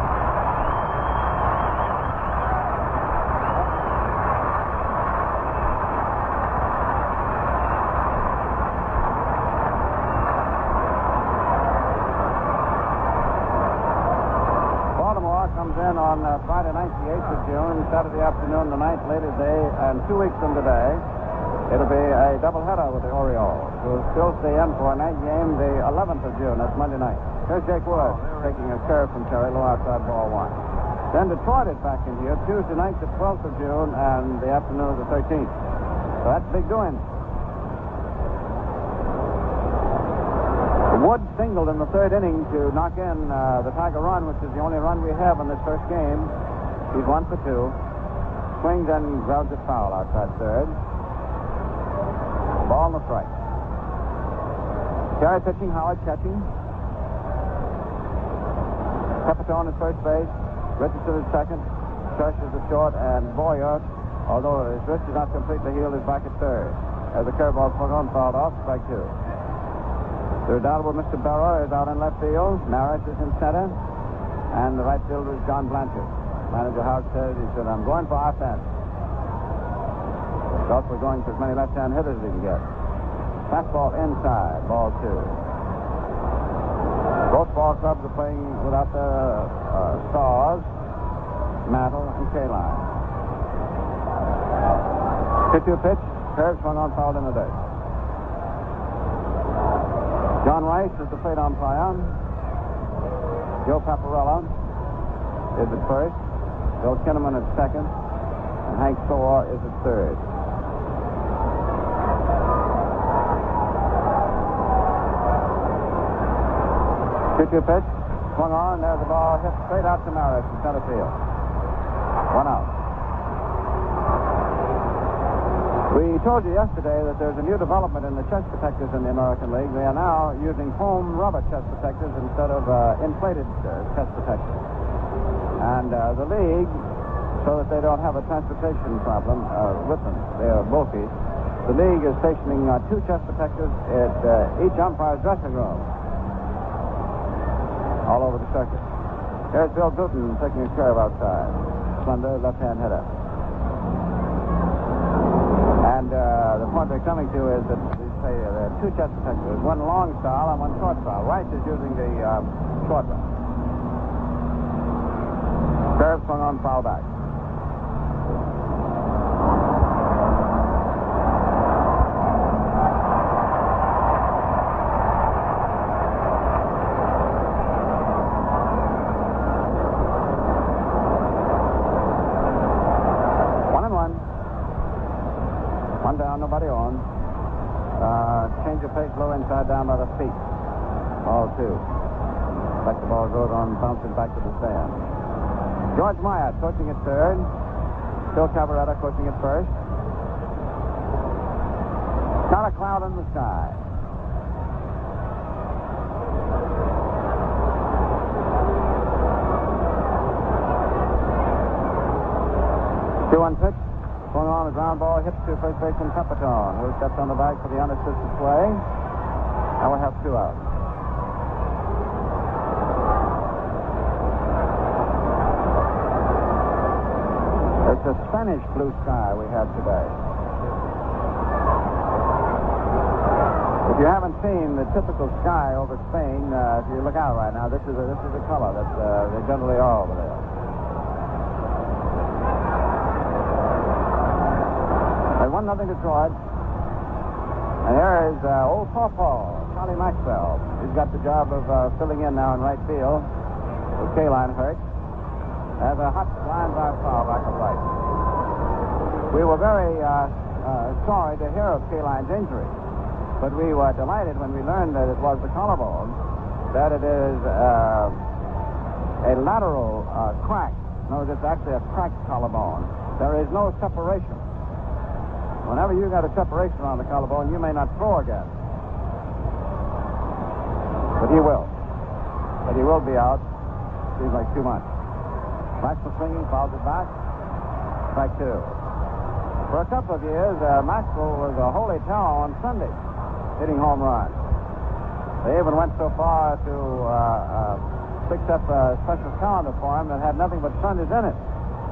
On Friday night, the 8th of June, Saturday afternoon, the 9th, Labor Day, and 2 weeks from today, it'll be a doubleheader with the Orioles, who will still stay in for a night game the 11th of June. That's Monday night. Here's Jake Wood taking a curve from Terry, low outside ball 1. Then Detroit is back in here Tuesday night, the 12th of June, and the afternoon of the 13th. So that's big doing. Wood singled in the 3rd inning to knock in the Tiger run, which is the only run we have in this first game. He's 1 for 2. Swings and grounds it foul outside 3rd. Ball and a strike. Terry pitching, Howard catching. Pepitone at first base. Richardson at second. Church is at short, and Boyer, although his wrist is not completely healed, is back at 3rd. As the curveball swung on, fouled off, strike 2. The redoubtable Mr. Barrow is out in left field. Maris is in center. And the right fielder is John Blanchard. Manager Howard said, I'm going for offense. He's also going for as many left-hand hitters as he can get. Fastball inside, ball 2. Both ball clubs are playing without their stars, Mantle and Kaline. 2-2 pitch. Curve swung on, fouled in the dirt. John Rice is the plate umpire. Joe Paparella is at first. Bill Kinnaman at second. And Hank Thor is at third. 2-2 pitch. Swung on. There's the ball hit straight out to Maris in center field. 1 out. We told you yesterday that there's a new development in the chest protectors in the American League. They are now using foam rubber chest protectors instead of inflated chest protectors. And the league, so that they don't have a transportation problem with them, they are bulky, the league is stationing 2 chest protectors at each umpire's dressing room all over the circuit. Here's Bill Bruton taking his curve outside. Slender left-hand hitter. And the point they're coming to is that they say there are 2 chest protectors, one long style and one short style. Rice is using the short one. Curve swung on, foul back. Nobody on. Change of pace, low inside down by the feet. Ball 2. Like the ball goes on, bouncing back to the stand. George Myatt coaching at third. Phil Cavaretta coaching at first. Not a cloud in the sky. Two-one pitch. Swung on, a ground ball hit to first baseman Pepitone, who steps on the bag for the unassisted play. Now we'll have 2 outs. It's a Spanish blue sky we have today. If you haven't seen the typical sky over Spain, if you look out right now, this is a color that they generally are over there. And 1-0 Detroit. And here is old Pawpaw, Charlie Maxwell. He's got the job of filling in now in right field with Kaline hurt. Has a hot line drive foul back of right. We were very sorry to hear of Kaline's injury, but we were delighted when we learned that it was the collarbone, that it is a lateral crack. No, it's actually a cracked collarbone. There is no separation. Whenever you got a separation on the collarbone, you may not throw again. But he will. But he will be out. Seems like 2 months. Maxwell swinging, fouls it back. Strike 2. For a couple of years, Maxwell was a holy cow on Sunday, hitting home runs. They even went so far to fix up a special calendar for him that had nothing but Sundays in it.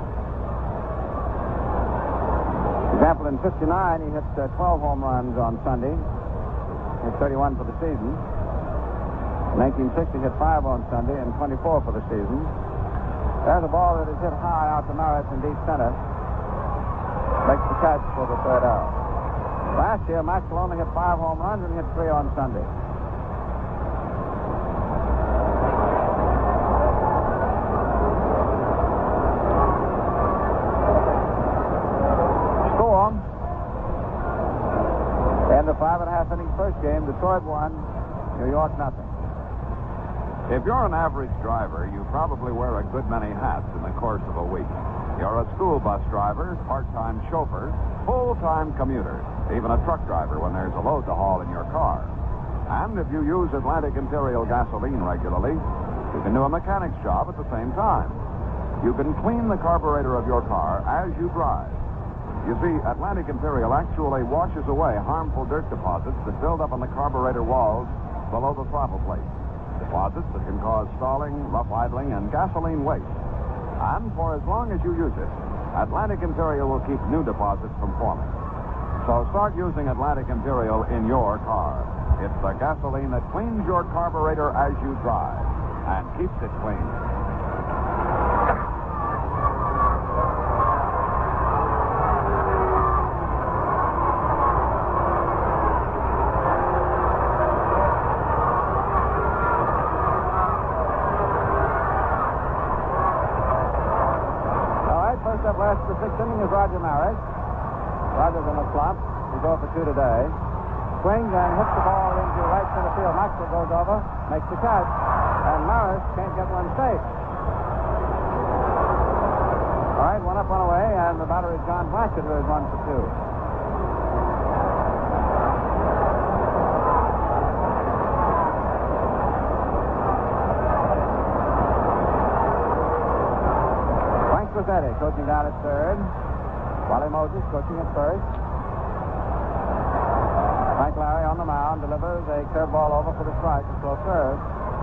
For example, in '59, he hit 12 home runs on Sunday. He hit 31 for the season. In 1960, he hit 5 on Sunday and 24 for the season. There's a ball that is hit high out to Maris in deep center. Makes the catch for the 3rd out. Last year, Maxwell only hit 5 home runs and hit 3 on Sunday. And the 5.5 innings first game, Detroit 1, New York nothing. If you're an average driver, you probably wear a good many hats in the course of a week. You're a school bus driver, part-time chauffeur, full-time commuter, even a truck driver when there's a load to haul in your car. And if you use Atlantic Imperial gasoline regularly, you can do a mechanic's job at the same time. You can clean the carburetor of your car as you drive. You see, Atlantic Imperial actually washes away harmful dirt deposits that build up on the carburetor walls below the throttle plate. Deposits that can cause stalling, rough idling, and gasoline waste. And for as long as you use it, Atlantic Imperial will keep new deposits from forming. So start using Atlantic Imperial in your car. It's the gasoline that cleans your carburetor as you drive and keeps it clean. sixth inning is Roger Maris. Roger's in a slump. He's off for 2 today. Swings and hits the ball into right center field. Maxwell goes over, makes the catch, and Maris can't get one safe. All right, one up, one away, and the batter is John Blanchard, who is 1 for 2. Frank Rossetti coaching down at third. Wally Moses coaching at first. Frank Larry on the mound delivers a curveball over for the strike to throw third.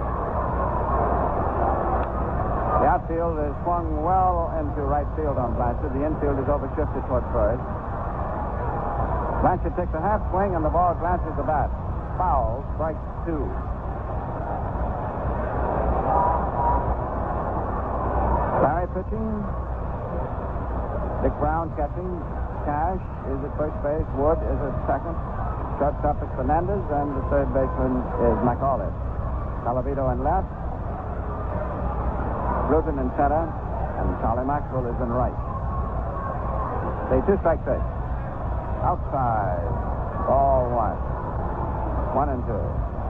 The outfield is swung well into right field on Blanchard. The infield is overshifted toward first. Blanchard takes a half swing and the ball glances the bat. Foul, strike 2. Larry pitching. Dick Brown catching. Cash is at first base. Wood is at second. Shortstop is Fernandez, and the third baseman is McAuliffe. Calavito in left. Bruton in center, and Charlie Maxwell is in right. The 2-strike pitch. Outside. Ball 1. 1 and 2.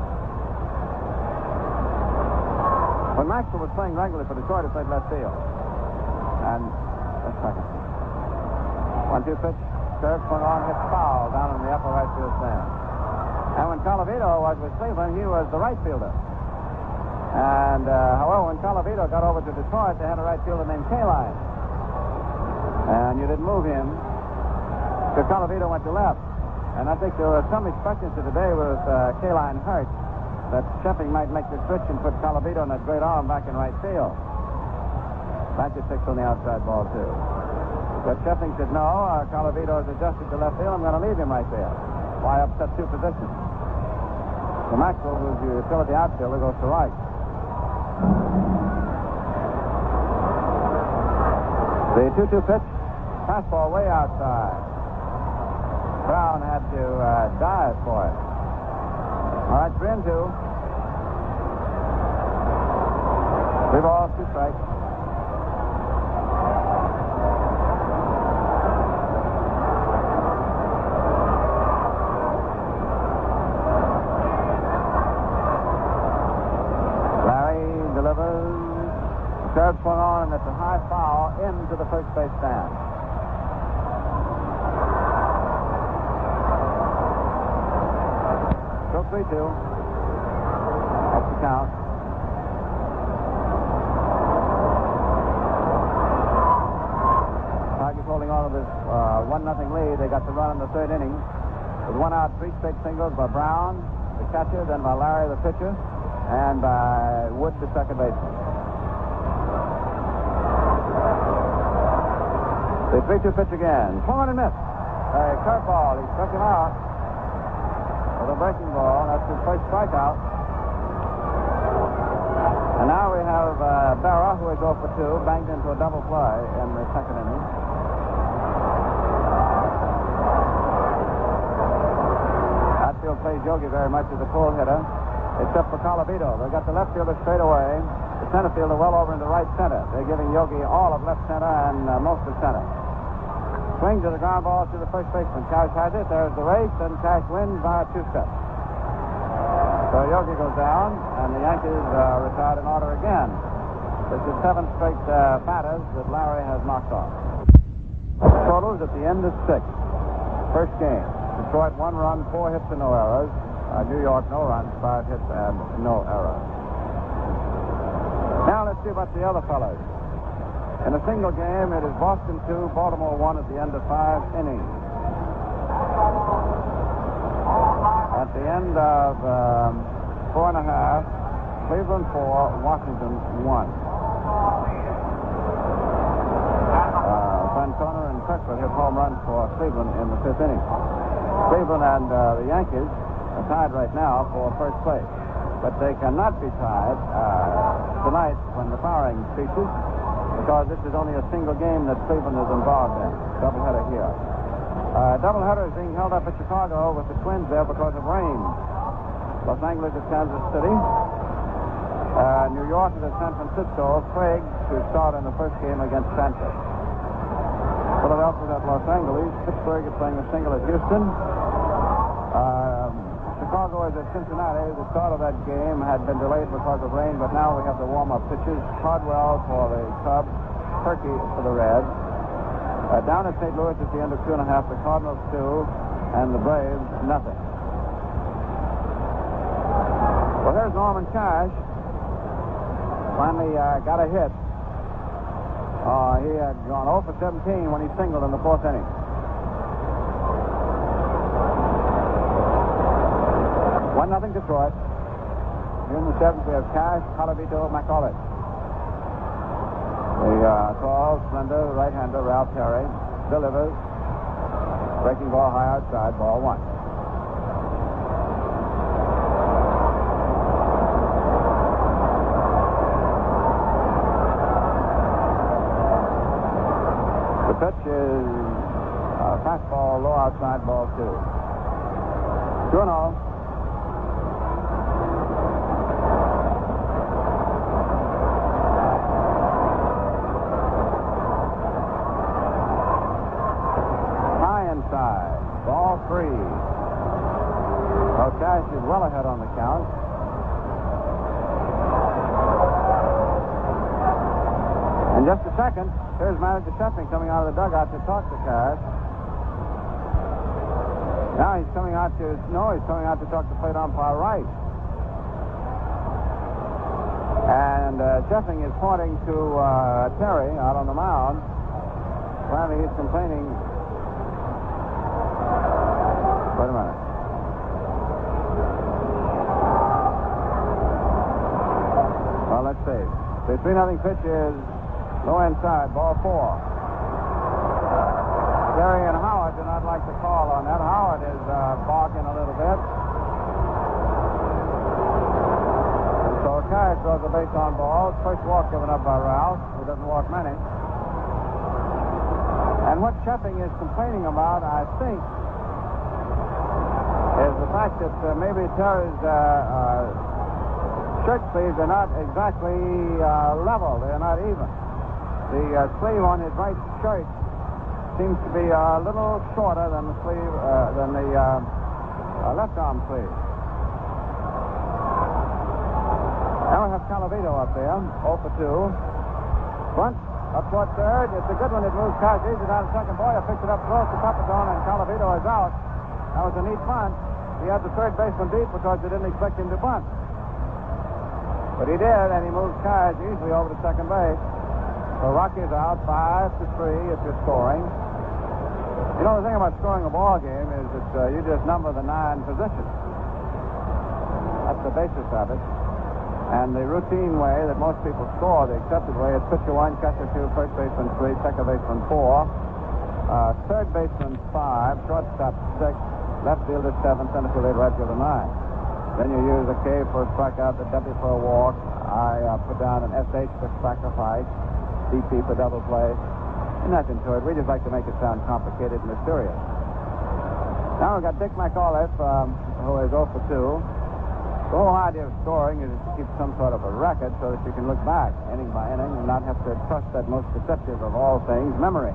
When Maxwell was playing regularly for Detroit, he played left field. And a second. 1-2 pitch. Serve swung on, hit foul down in the upper right field stand. And when Calavito was with Cleveland, he was the right fielder. And, however, when Calavito got over to Detroit, they had a right fielder named Kaline. And you didn't move him because Calavito went to left. And I think there was some expectancy today with Kaline hurt that Sheffing might make the switch and put Calavito in that great arm back in right field. Blanchard 6 on the outside, ball 2. But Sheffing said, no, Calavito is adjusted to left field. I'm going to leave him right there. Why upset 2 positions? So Maxwell, who's your utility outfielder, goes to right. The 2-2 pitch. Fastball way outside. Brown had to dive for it. All right, 3 and 2. 3 balls, 2 strikes. Serve swung on, and it's a high foul into the first base stand. Still 3-2. That's the count. Tigers holding on to this 1-0 lead. They got the run in the third inning. With 1 out, 3 straight singles by Brown, the catcher, then by Larry, the pitcher, and by Wood, the second baseman. The 3-2 pitch again. Swung on and missed. A curveball. He struck him out with a breaking ball. That's his first strikeout. And now we have Berra, who is 0 for 2, banged into a double play in the second inning. Outfield plays Yogi very much as a pull hitter, except for Calavito. They got the left fielder straight away. The center fielder well over into right center. They're giving Yogi all of left center and most of center. Swings to the ground ball to the first baseman. Cash has it. There's the race, and Cash wins by 2 steps. So Yogi goes down, and the Yankees retired in order again. This is 7 straight batters that Larry has knocked off. Totals at the end of 6. First game. Detroit 1 run, 4 hits and no errors. New York no runs, 5 hits and no errors. Now let's see about the other fellas. In a single game, it is Boston 2, Baltimore 1 at the end of 5 innings. At the end of 4 1/2, Cleveland 4, Washington 1. Santona and Kirkwood hit home runs for Cleveland in the 5th inning. Cleveland and the Yankees are tied right now for first place. But they cannot be tied tonight when the firing ceases, because this is only a single game that Cleveland is involved in. Doubleheader here. Doubleheader is being held up at Chicago with the Twins there because of rain. Los Angeles at Kansas City. New York is at San Francisco. Craig to start in the first game against Santos. The Philadelphia's at Los Angeles. Pittsburgh is playing a single at Houston. Chicago is at Cincinnati. The start of that game had been delayed because of rain, but now we have the warm-up pitches. Cardwell for the Cubs, Turkey for the Reds. Down at St. Louis at the end of 2.5, the Cardinals 2, and the Braves nothing. Well, here's Norman Cash. Finally got a hit. He had gone 0 for 17 when he singled in the 4th inning. 1-0 Detroit. Here in the 7th, we have Cash, Colavito, McCullough. The tall, slender right-hander, Ralph Terry, delivers. Breaking ball high outside, ball 1. The pitch is fastball, low outside, ball 2. 2-0. Ball 3. Well, Cash is well ahead on the count. In just a second, here's manager Sheffing coming out of the dugout to talk to Cash. Now he's coming out to talk to plate umpire Wright. And Sheffing is pointing to Terry out on the mound. Apparently he's complaining. Wait a minute. Well, let's see. The 3-0 pitch is low inside, ball 4. Terry and Howard do not like the call on that. Howard is barking a little bit. And so Cash throws a base on ball. First walk given up by Ralph, who doesn't walk many. And what Sheffing is complaining about, I think, is the fact that maybe Terry's shirt sleeves are not exactly level. They're not even. The sleeve on his right shirt seems to be a little shorter than the sleeve than the left arm sleeve. Now we have Colavito up there, 0 for 2. Bunt up toward third. It's a good one. It moves Cash easy down to second. Boyer picks it up close to Pepitone, and Colavito is out. That was a neat bunt. He had the third baseman beat because they didn't expect him to bunt. But he did, and he moved Cash easily over to second base. So Rocky's out 5-3 if you're scoring. You know, the thing about scoring a ball game is that you just number the 9 positions. That's the basis of it. And the routine way that most people score, the accepted way, is pitcher 1, catcher 2, first baseman 3, second baseman 4, third baseman 5, shortstop 6, left fielder 7, center fielder 8, right fielder 9. Then you use a K for a strikeout, the W for a walk. I put down an SH for sacrifice, DP for double play. And nothing to it. We just like to make it sound complicated and mysterious. Now we've got Dick McAuliffe, who is 0 for 2. The whole idea of scoring is to keep some sort of a record so that you can look back inning by inning and not have to trust that most deceptive of all things, memory.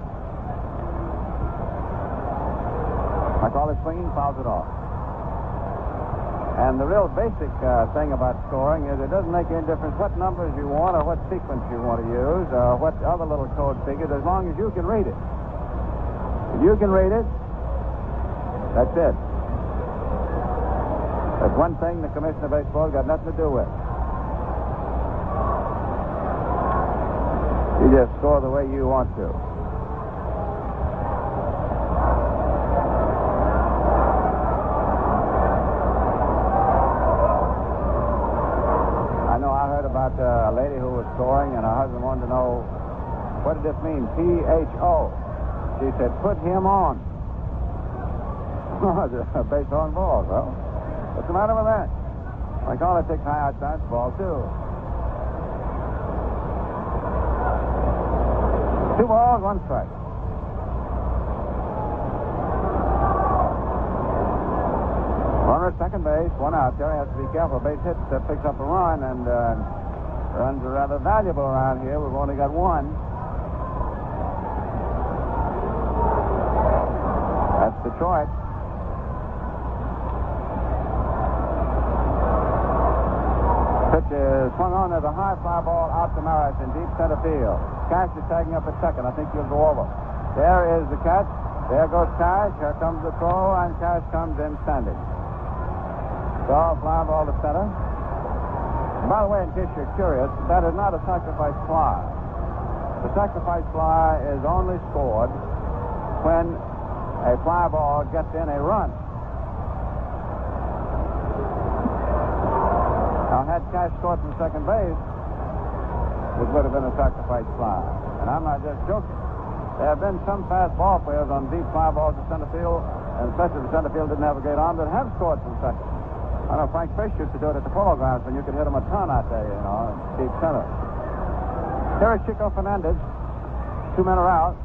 McAuliffe swinging, fouls it off. And the real basic thing about scoring is it doesn't make any difference what numbers you want or what sequence you want to use or what other little code figures, as long as you can read it. If you can read it, that's it. That's one thing the Commissioner of Baseball got nothing to do with. You just score the way you want to. A lady who was scoring, and her husband wanted to know, what did this mean? P-H-O. She said, put him on. A base on ball, well. What's the matter with that? McAuliffe takes high outside, ball 2. 2 balls, 1 strike. Runner at second base, 1 out. Terry has to be careful. Base hit picks up a run, and runs are rather valuable around here. We've only got 1. Detroit. Pitch is swung on as a high fly ball out to Maris in deep center field. Cash is tagging up at second. I think he'll go over. There is the catch. There goes Cash. Here comes the throw, and Cash comes in standing. So fly ball to center. And by the way, in case you're curious, that is not a sacrifice fly. The sacrifice fly is only scored when a fly ball gets in a run. Now, had Cash scored from second base, it would have been a sacrifice fly. And I'm not just joking. There have been some fast ball players on deep fly balls to center field, and especially the center field didn't have a great arm, that have scored from second. I know Frank Fish used to do it at the Polo Grounds when you could hit him a ton out there, you know, in deep center. Here is Chico Fernandez. 2 men are out.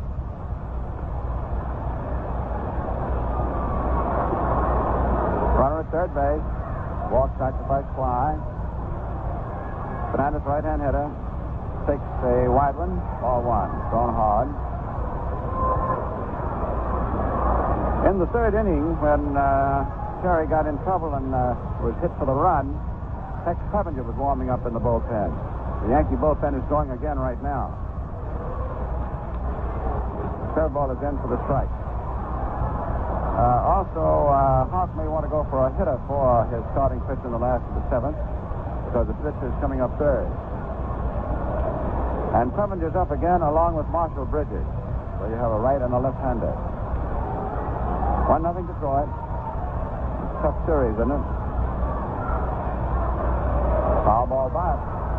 Runner at third base. Walk, sacrifice, fly. Fernandez, right-hand hitter, takes a wide one, ball one, thrown hard. In the third inning, when Cherry got in trouble and was hit for the run, Tex Clevenger was warming up in the bullpen. The Yankee bullpen is going again right now. Third ball is in for the strike. Hawk may want to go for a hitter for his starting pitch in the last of the seventh, because the pitch is coming up third. And Clevenger's up again along with Marshall Bridges. So you have a right and a left-hander. 1-0 Detroit. Tough series, isn't it? Foul ball back.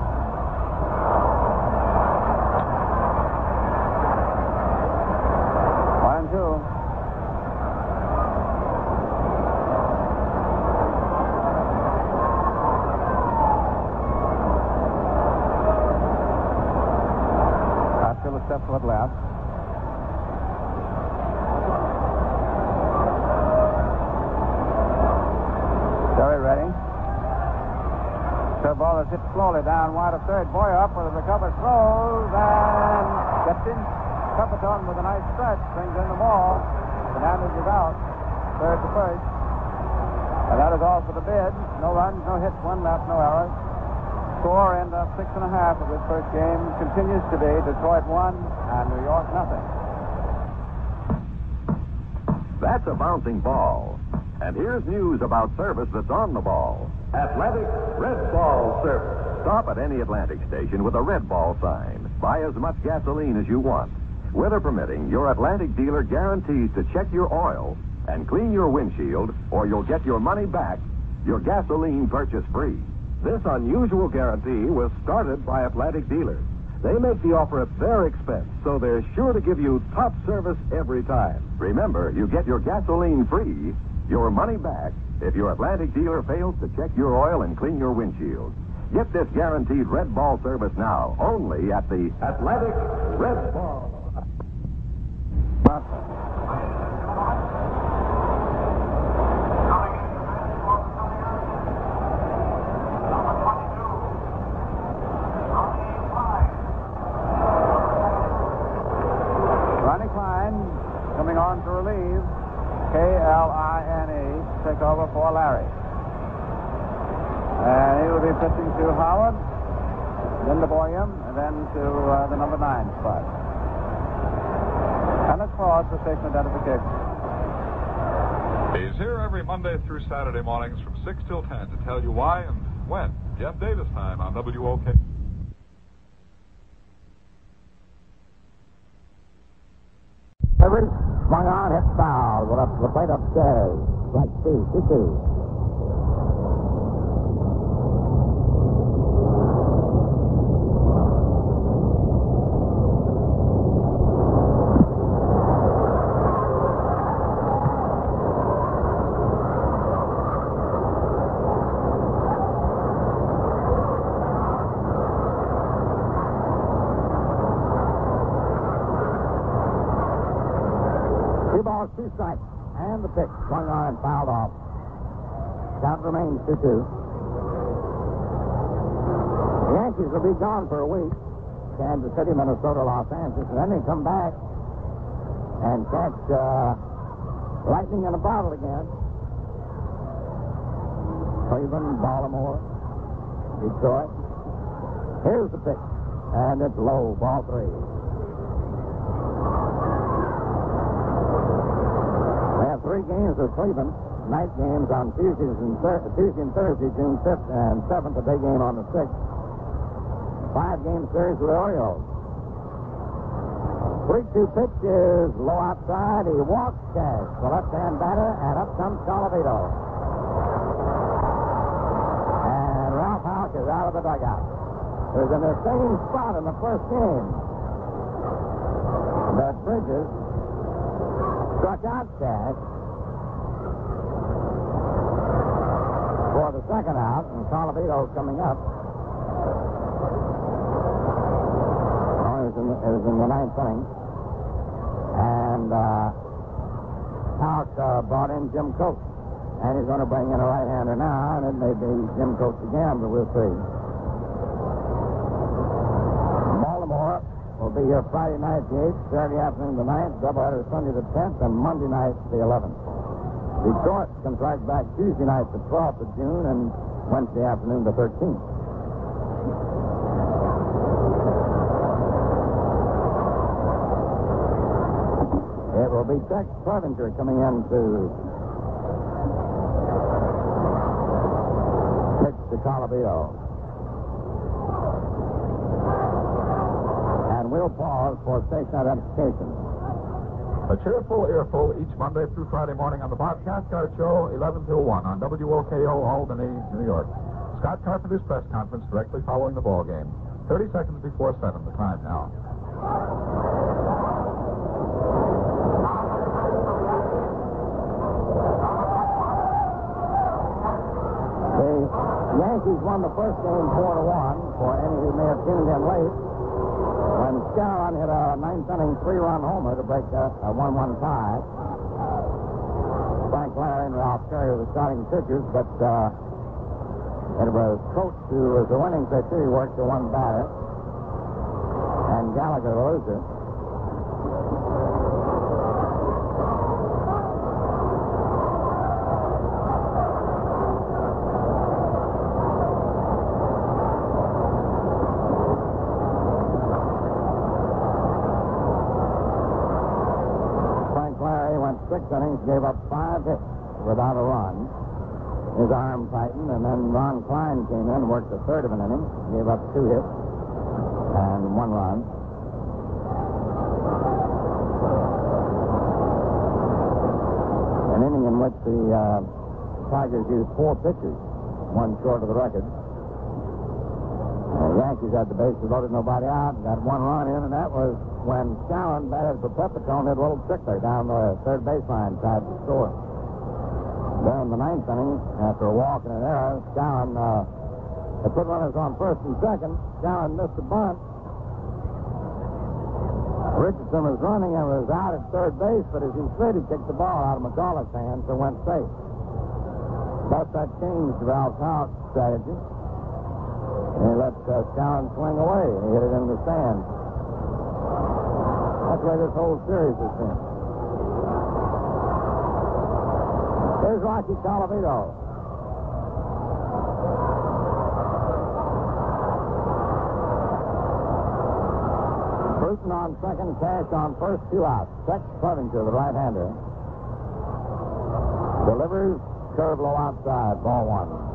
One, two. Step foot left. Cherry ready. Third ball is hit slowly down wide of third. Boyer up with a recover, throws, and gets in. Pepperton with a nice stretch brings in the ball. Fernandez is out. Third to first. And that is all for the bid. No runs, no hits, 1 left, no errors. Score end up 6.5 of this first game. Continues to be Detroit 1 and New York 0. That's a bouncing ball. And here's news about service that's on the ball. Atlantic Red Ball Service. Stop at any Atlantic station with a Red Ball sign. Buy as much gasoline as you want. Weather permitting, your Atlantic dealer guarantees to check your oil and clean your windshield, or you'll get your money back, your gasoline purchase free. This unusual guarantee was started by Atlantic dealers. They make the offer at their expense, so they're sure to give you top service every time. Remember, you get your gasoline free, your money back, if your Atlantic dealer fails to check your oil and clean your windshield. Get this guaranteed Red Ball service now, only at the Atlantic Red Ball. Take over for Larry. And he will be pitching to Howard, then to Boyum, and then to the number 9 spot. And let's pause for station identification. He's here every Monday through Saturday mornings from 6 till 10 to tell you why and when. Jeff Davis time on WOK. Rivers swung on, hit foul. Went up to the plate upstairs. Right, 2-2. Two strikes, and the pitch swung on and fouled off. Count remains 2-2. The Yankees will be gone for a week. Kansas City, Minnesota, Los Angeles, and then they come back and catch Lightning in a bottle again. Cleveland, Baltimore, Detroit. Here's the pitch. And it's low, ball 3. We have 3 games with Cleveland. Night games on Tuesday and Thursday, June 5th and 7th, a day game on the 6th. 5-game series with the Orioles. 3-2 pitch is low outside. He walks Cash, the left-hand batter, and up comes Colavito. And Ralph Houck is out of the dugout. It was in the same spot in the first game that Bridges struck out Cash for the second out, and Colavito's coming up. It was in the 9th inning. And Houck brought in Jim Coates. And he's going to bring in a right-hander now, and it may be Jim Coates again, but we'll see. Baltimore will be here Friday night the 8th, Saturday afternoon the 9th, doubleheader Sunday the 10th, and Monday night the 11th. Detroit comes right back Tuesday night the 12th of June, and Wednesday afternoon the 13th. It will be Tex Clevenger coming in to pitch to Colavito. And we'll pause for station identification. A cheerful earful each Monday through Friday morning on the Bob Cathcart Show, 11 till 1 on WOKO, Albany, New York. Scott Carpenter's press conference directly following the ball game. 30 seconds before 7, the time now. The Yankees won the first game 4-1 for any who may have tuned in late. When Skowron hit a 9th-inning 3-run homer to break a 1-1 tie. Frank Larry and Ralph Curry were the starting pitchers, but it was Coates who was the winning pitcher. He worked the one batter. And Gallagher the loser. Six innings, gave up 5 hits without a run. His arm tightened, and then Ron Klein came in and worked a third of an inning, gave up 2 hits and 1 run. An inning in which the Tigers used 4 pitchers, 1 short of the record. The Yankees had the bases loaded, nobody out, got 1 run in, and that was when Skowron batted for Pepitone, had a little trickler down the third baseline, tried to score. Then in the 9th inning, after a walk and an error, Skowron had put runners on first and second. Skowron missed a bunt. Richardson was running and was out at third base, but as he slid, he kicked the ball out of McCullough's hands and went safe. Thus, that changed Ralph Houck's strategy. And he let Skowron swing away, and he hit it in the stand. That's the way this whole series has been. Here's Rocky Colavito. Bruton on second, Cash on first, 2 outs. Tex Clevenger, the right-hander. Delivers, curve low outside, ball 1.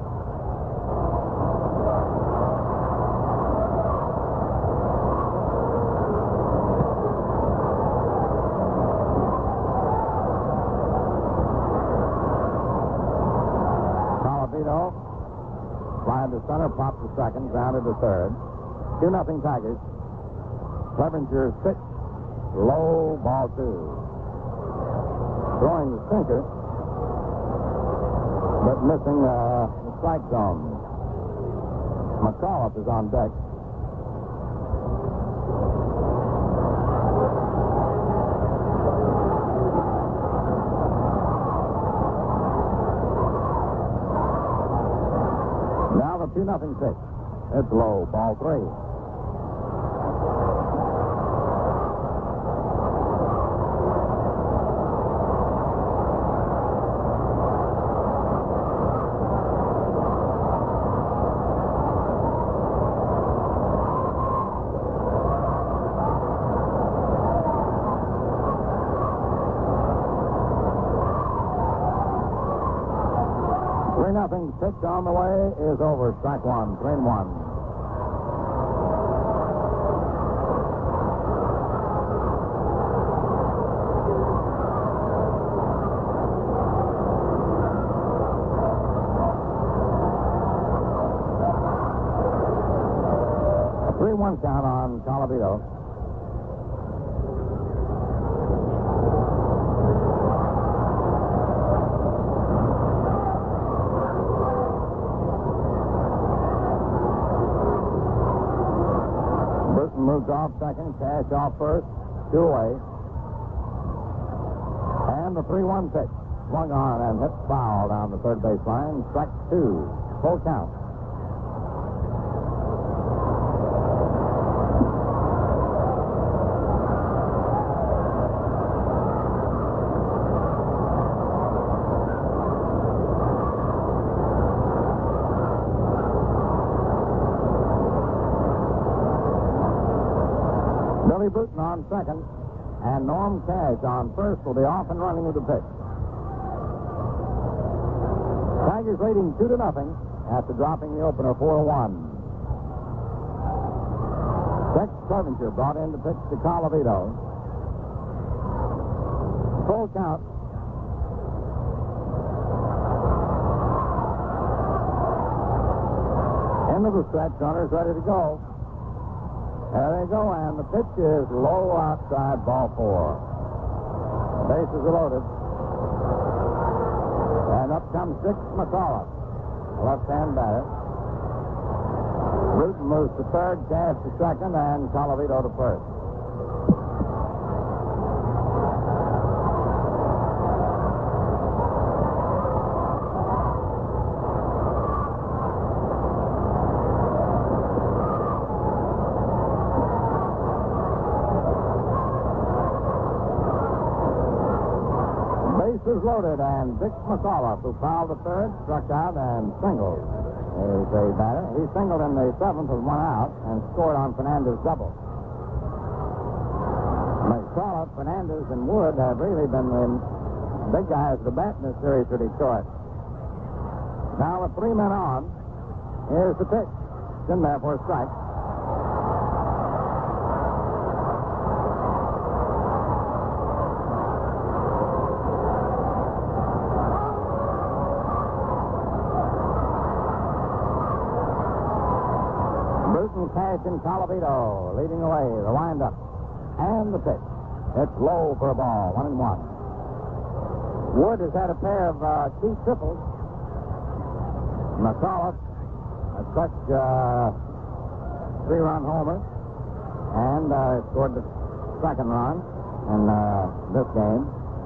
Fly to center, popped to second, grounded to third. 2-0 Tigers. Clevenger's pitch, low, ball 2. Throwing the sinker, but missing the strike zone. McAuliffe is on deck. Now the 2-0 pitch. It's low, ball 3. 3-0 pitch on the way is over. Strike one, 3-1. A 3-1 count on Colavito. Moved off second, Cash off first, 2 away. And the 3-1 pitch. Swung on and hit foul down the third baseline. Strike 2. Full count. Billy Bruton on second, and Norm Cash on first will be off and running with the pitch. Tigers leading 2-0 after dropping the opener 4-1. Tex Clevenger brought in to pitch to Colavito. Full count. End of the stretch, runners ready to go. There they go, and the pitch is low outside, ball 4. Bases are loaded. And up comes Dick McCullough, left-hand batter. Bruton moves to third, Cash to second, and Colavito to first. Bases loaded, and Dick McCullough, who fouled the third, struck out and singled. Is a batter. He singled in the seventh with 1 out and scored on Fernandez' double. McCullough, Fernandez, and Wood have really been the big guys to bat in this series for Detroit. Now with 3 men on, here's the pitch. It's in there for a strike. Cash and Colavito leading away. The windup and the pitch. It's low for a ball. 1-1. Wood has had a pair of key triples. McCullough a clutch 3-run homer and scored the second run in this game.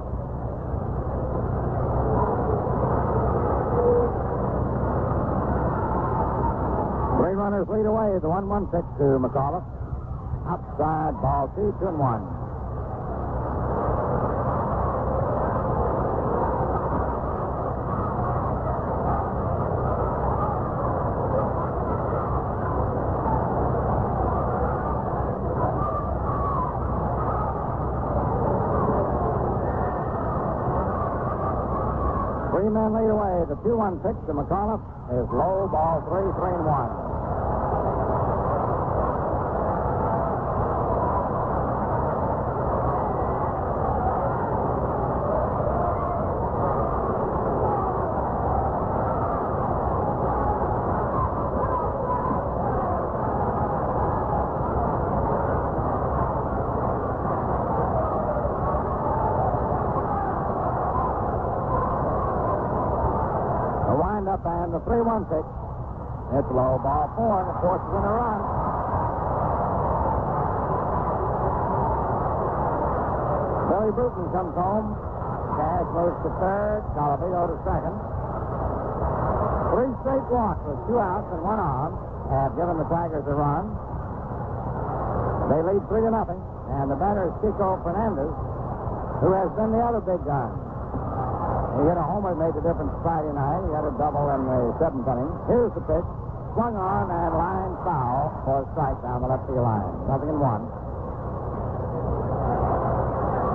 Runners lead away. The 1-1 pitch to McCullough. Outside, ball 2, 2-1. Three men lead away. The 2-1 pitch to McCullough is low, ball 3, 3-1. And the 3-1 pitch. It's low, ball 4, and of course is in a run. Billy Bruton comes home. Cash moves to third. Colavito to second. 3 straight walks with 2 outs and 1 on have given the Tigers a run. They lead 3-0, and the batter is Chico Fernandez, who has been the other big gun. He hit a homer, made the difference Friday night. He had a double in the 7th inning. Here's the pitch. Swung on and line foul for a strike down the left field line. 0-1.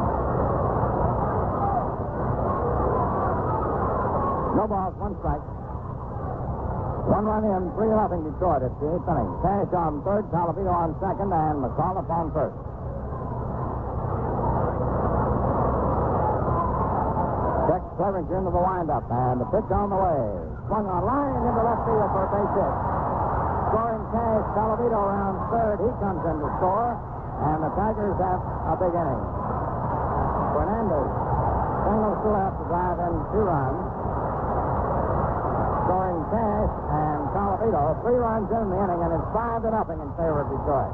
No balls, 1 strike. One run in, 3-0 Detroit at the 8th inning. Cash on third, Talavito on second, and McAuliffe on first. Check Clevenger into the windup, and the pitch on the way. Swung on line into left field for a base hit. Scoring Cash, Talavito around third. He comes in to score, and the Tigers have a big inning. Fernandez, single to left to drive in 2 runs. Scoring Cash and Talavito, 3 runs in the inning, and it's 5-0 in favor of Detroit.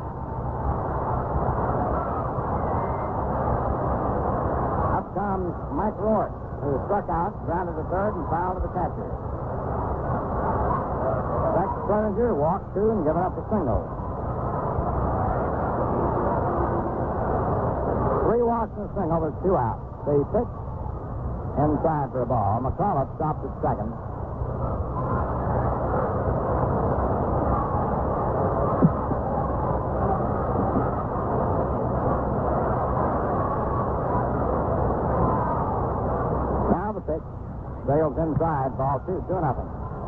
Up comes Mike Rourke, who struck out, grounded to third, and fouled to the catcher. Rex Clevenger walked 2 and given up a single. 3 walks and a single with 2 outs. The pitch inside for a ball. McAuliffe stopped at second. Now the pitch sails inside, ball 2, 2-0.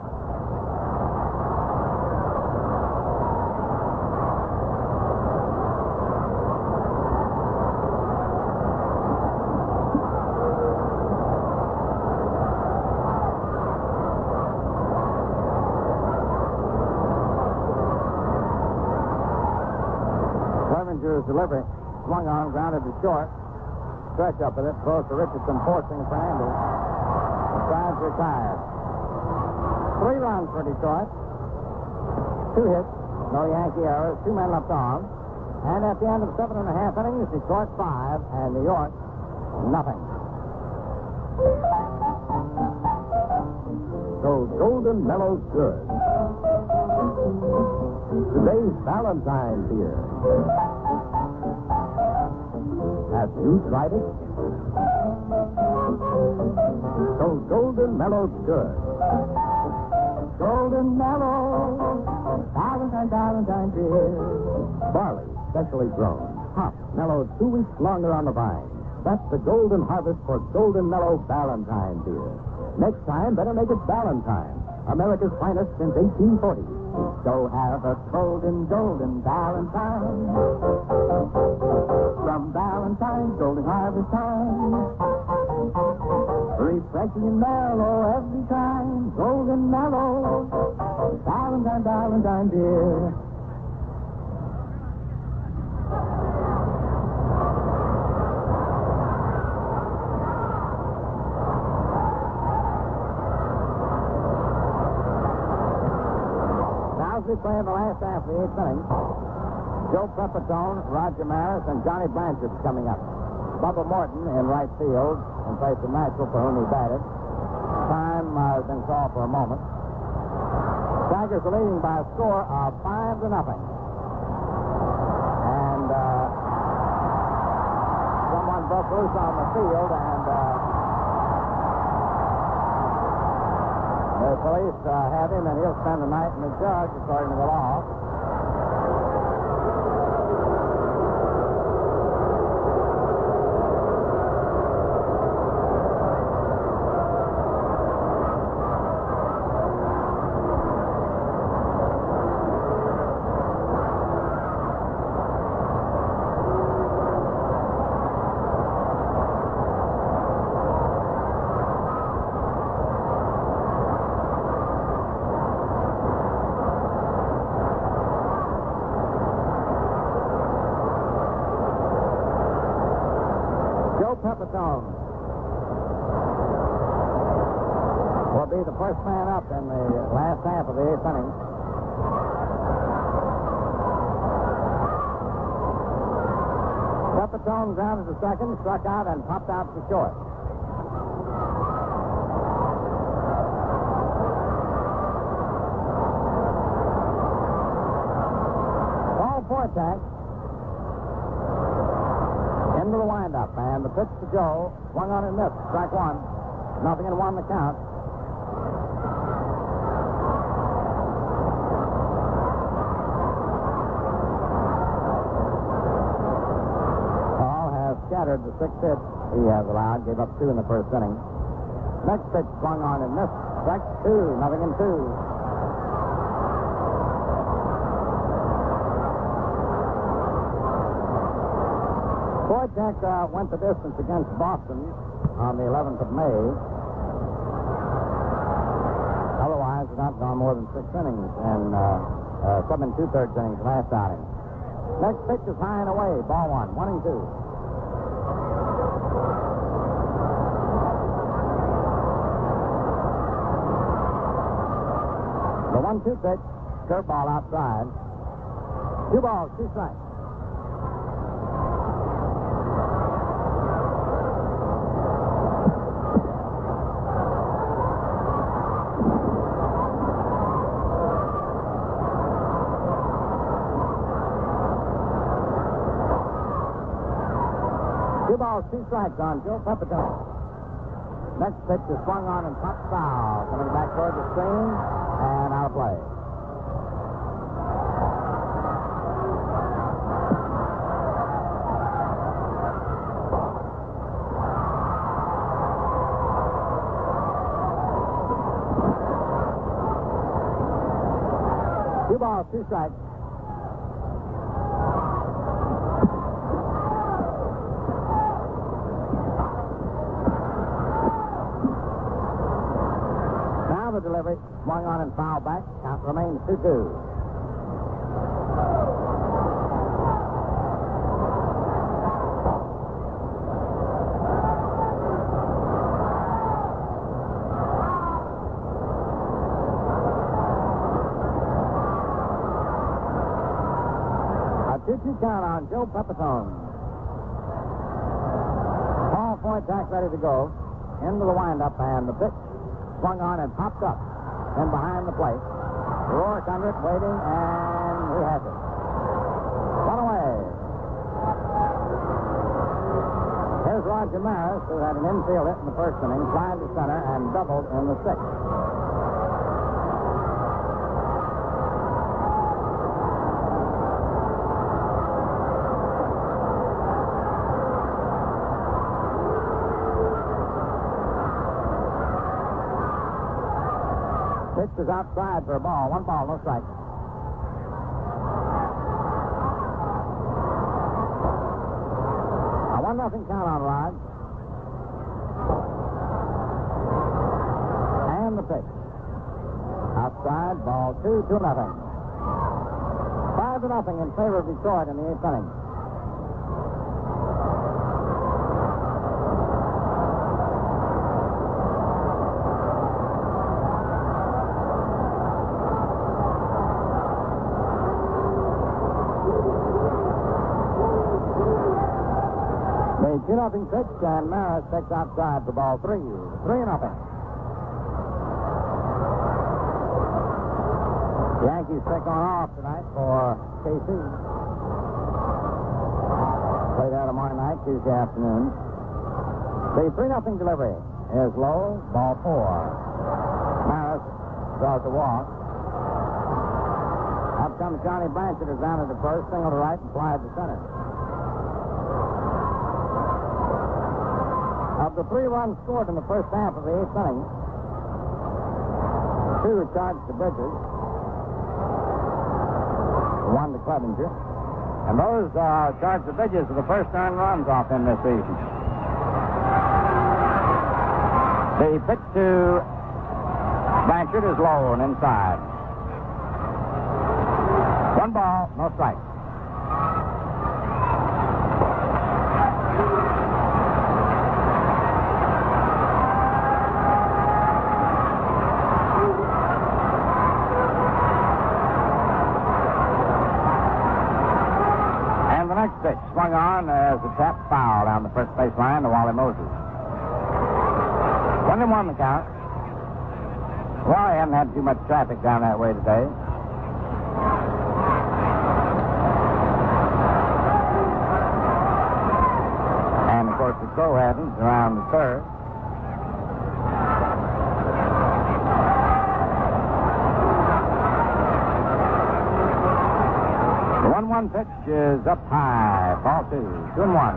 Clevenger's delivery swung on, grounded to short. Stretch up with it, throws to Richardson, forcing Fernandez. The side's retired. 3 runs for Detroit. 2 hits, no Yankee errors, 2 men left on. And at the end of 7.5 innings, Detroit 5 and New York nothing. So Golden Mellow's good. Today's Valentine's here. Have you tried it? So Golden Mellow's good. Golden Mellow, Valentine, dear. Barley, specially grown. Hop, mellowed 2 weeks longer on the vine. That's the golden harvest for Golden Mellow Valentine beer. Next time, better make it Valentine. America's finest since 1840. So have a golden Valentine. From Valentine's Golden Harvest Time. Refreshing and mellow every time. Golden Mellow. Valentine, dear. As we play in the last half of the 8th inning, Joe Pepitone, Roger Maris, and Johnny Blanchard's coming up. Bubba Morton in right field in place of Maxwell, for whom he batted. Time has been called for a moment. Tigers are leading by a score of 5-0. And someone broke loose on the field, and the police have him, and he'll spend the night in the judge, according to the law. Pepitone will be the first man up in the last half of the 8th inning. Pepitone grounded to second, struck out, and popped out to short. Ball 4 attack. Into the windup, and the pitch to Joe. Swung on and missed. Strike 1. 0-1 the count. Paul has scattered the 6th hit he has allowed. Gave up 2 in the first inning. Next pitch swung on and missed. Strike 2. 0-2. Wojtek went the distance against Boston on the 11th of May. Otherwise, had not gone more than 6 innings and 7 2/3 innings last outing. Next pitch is high and away. Ball 1, 1-2. The 1-2 pitch, curveball outside. 2 balls, 2 strikes. Balls, 2 strikes on Joe Pepitone. Next pitch is swung on and popped foul. Coming back toward the screen and out of play. Two balls, 2 strikes. The delivery, swung on and foul back. Count remains 2-2. A 2-2 count on Joe Pepitone. Paul Wojtek ready to go. Into the windup and the pitch. Swung on and popped up. Then behind the plate. Rourke under it, waiting, and he has it. One away. Here's Roger Maris, who had an infield hit in the first inning, flying to center, and doubled in the 6th. Pitch is outside for a ball. 1 ball, no strike. A 1-0 count on Rod. And the pitch. Outside, ball 2, 2-0. 5-0 in favor of Detroit in the 8th inning. The 2-0 pitch, and Maris takes outside for ball 3. 3-0. The Yankees take on off tonight for KC. Play there tomorrow night, Tuesday afternoon. The 3-0 delivery is low, ball 4. Maris draws the walk. Up comes Johnny Blanchard, who's down at the first, single to right and fly to center. Of the 3 runs scored in the first half of the 8th inning, 2 were charged to Bridges, 1 to Clevenger, and those charged to Bridges are the first earned runs off him this season. The pitch to Blanchard is low and inside. 1 ball, no strike. Next pitch swung on as a tap foul down the first baseline to Wally Moses. 1-1 the count. Wally hadn't had too much traffic down that way today. And of course the Crow hadn't around the 3rd. The 1-1 pitch is up high. Ball 2. 2-1.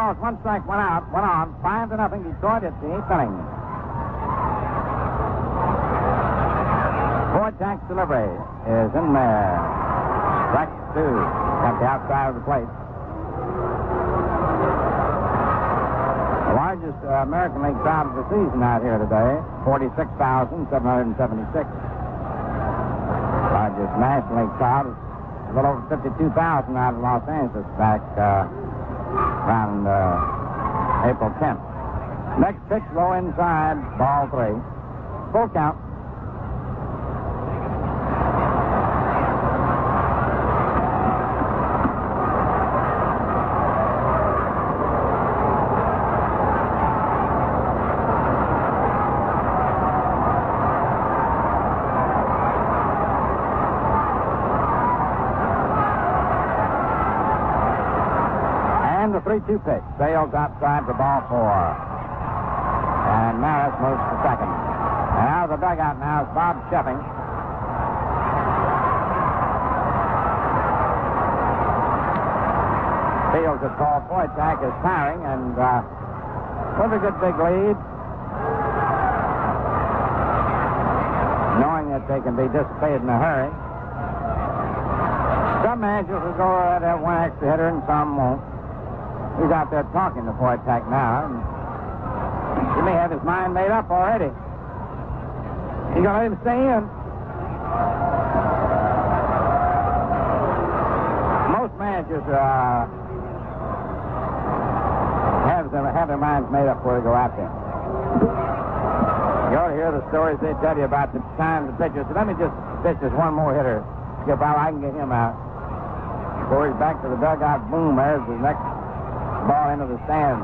balls, 1 strike, 1 out, 1 on. 5-0 Detroit. It's the 8th inning. Vortex delivery is in there. Strike 2. At the outside of the plate. The largest American League crowd of the season out here today, 46,776. Largest National League crowd is a little over 52,000 out of Los Angeles back around April 10th. Next pitch, low inside, ball 3. Full count. The 3-2 pitch. Sails outside for ball 4. And Maris moves to second. And out of the dugout now is Bob Sheffing. Feels that Paul Poitak is tiring and with a good big lead. Knowing that they can be dissipated in a hurry. Some managers will go ahead and have one extra hitter and some won't. He's out there talking to Poitak now. And he may have his mind made up already. He's going to let him stay in. Most managers have their minds made up before they go out there. You ought to hear the stories they tell you about the time the pitcher said, let me just pitch this one more hitter. See if I can get him out. Before he's back to the dugout, boom, there's the next ball into the stands.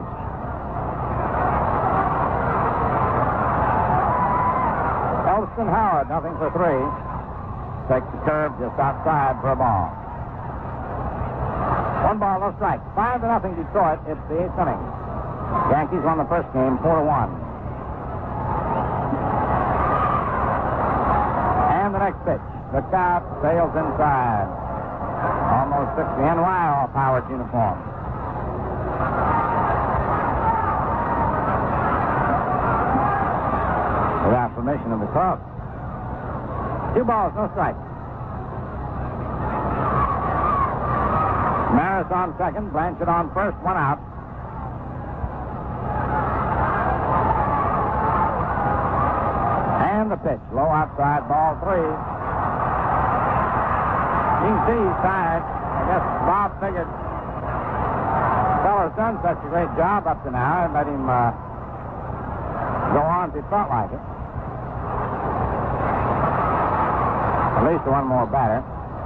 Elston Howard, 0 for 3. Takes the curve just outside for a ball. 1 ball, no strike. 5-0 Detroit. It's the 8th inning. Yankees won the first game 4-1. And the next pitch. The count sails inside. Almost 60 NY off Howard's uniform. Without permission of the club. 2 balls, no strike. Maris on second, Blanchard on first, 1 out. And the pitch, low outside, ball 3. You can see he's tired. I guess Bob figured the fellow's done such a great job up to now and let him go on if he felt like it. At least 1 more batter.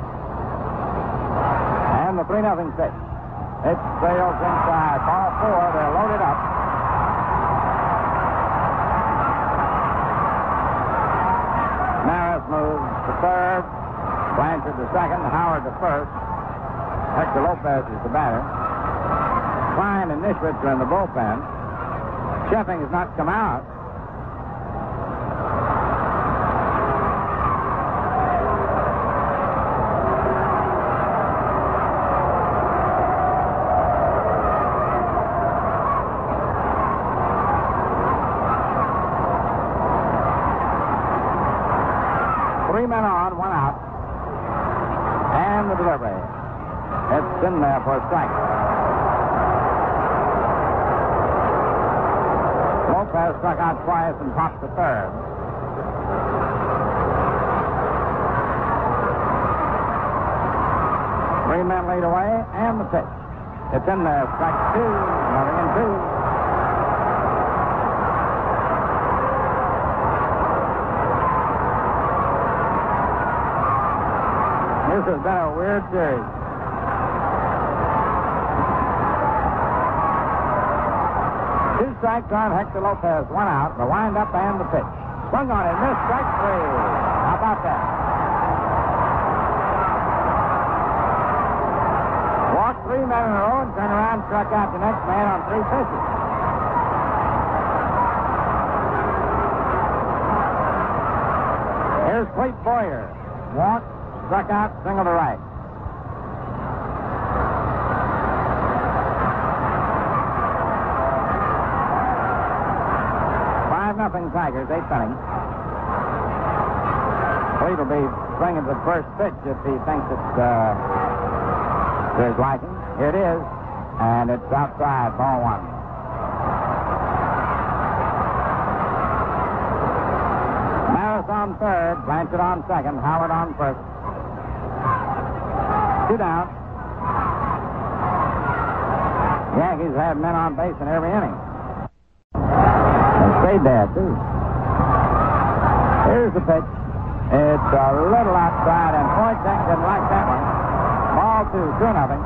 And the 3-0 pitch. It sails inside. Ball 4. They're loaded up. Maris moves to third. Blanchard to second. Howard to first. Hector Lopez is the batter. Klein and Nischwitz are in the bullpen. Sheffing has not come out. Three men on, 1 out. And the delivery. It's in there for a strike. Lopez struck out twice and popped to third. Three men lead away, and the pitch. It's in there, strike 2, 0-2. This has been a weird series. Two strikes on Hector Lopez, 1 out. The windup and the pitch. Swung on it, missed, strike 3. How about that? Walked 3 men in a row and turned around and struck out the next man on 3 pitches. Here's Clete Boyer. Walked. Struck out, single to right. 2-0 Tigers, 8th inning. Fleet will be swinging the first pitch if he thinks it's to his liking. Here it is, and it's outside, ball 1. Maris on third, Blanchard on second, Howard on first. 2 down. Yankees have men on base in every inning. They stayed there, too. Here's the pitch. It's a little outside, and Pointek didn't like that one. Ball 2, 2-0.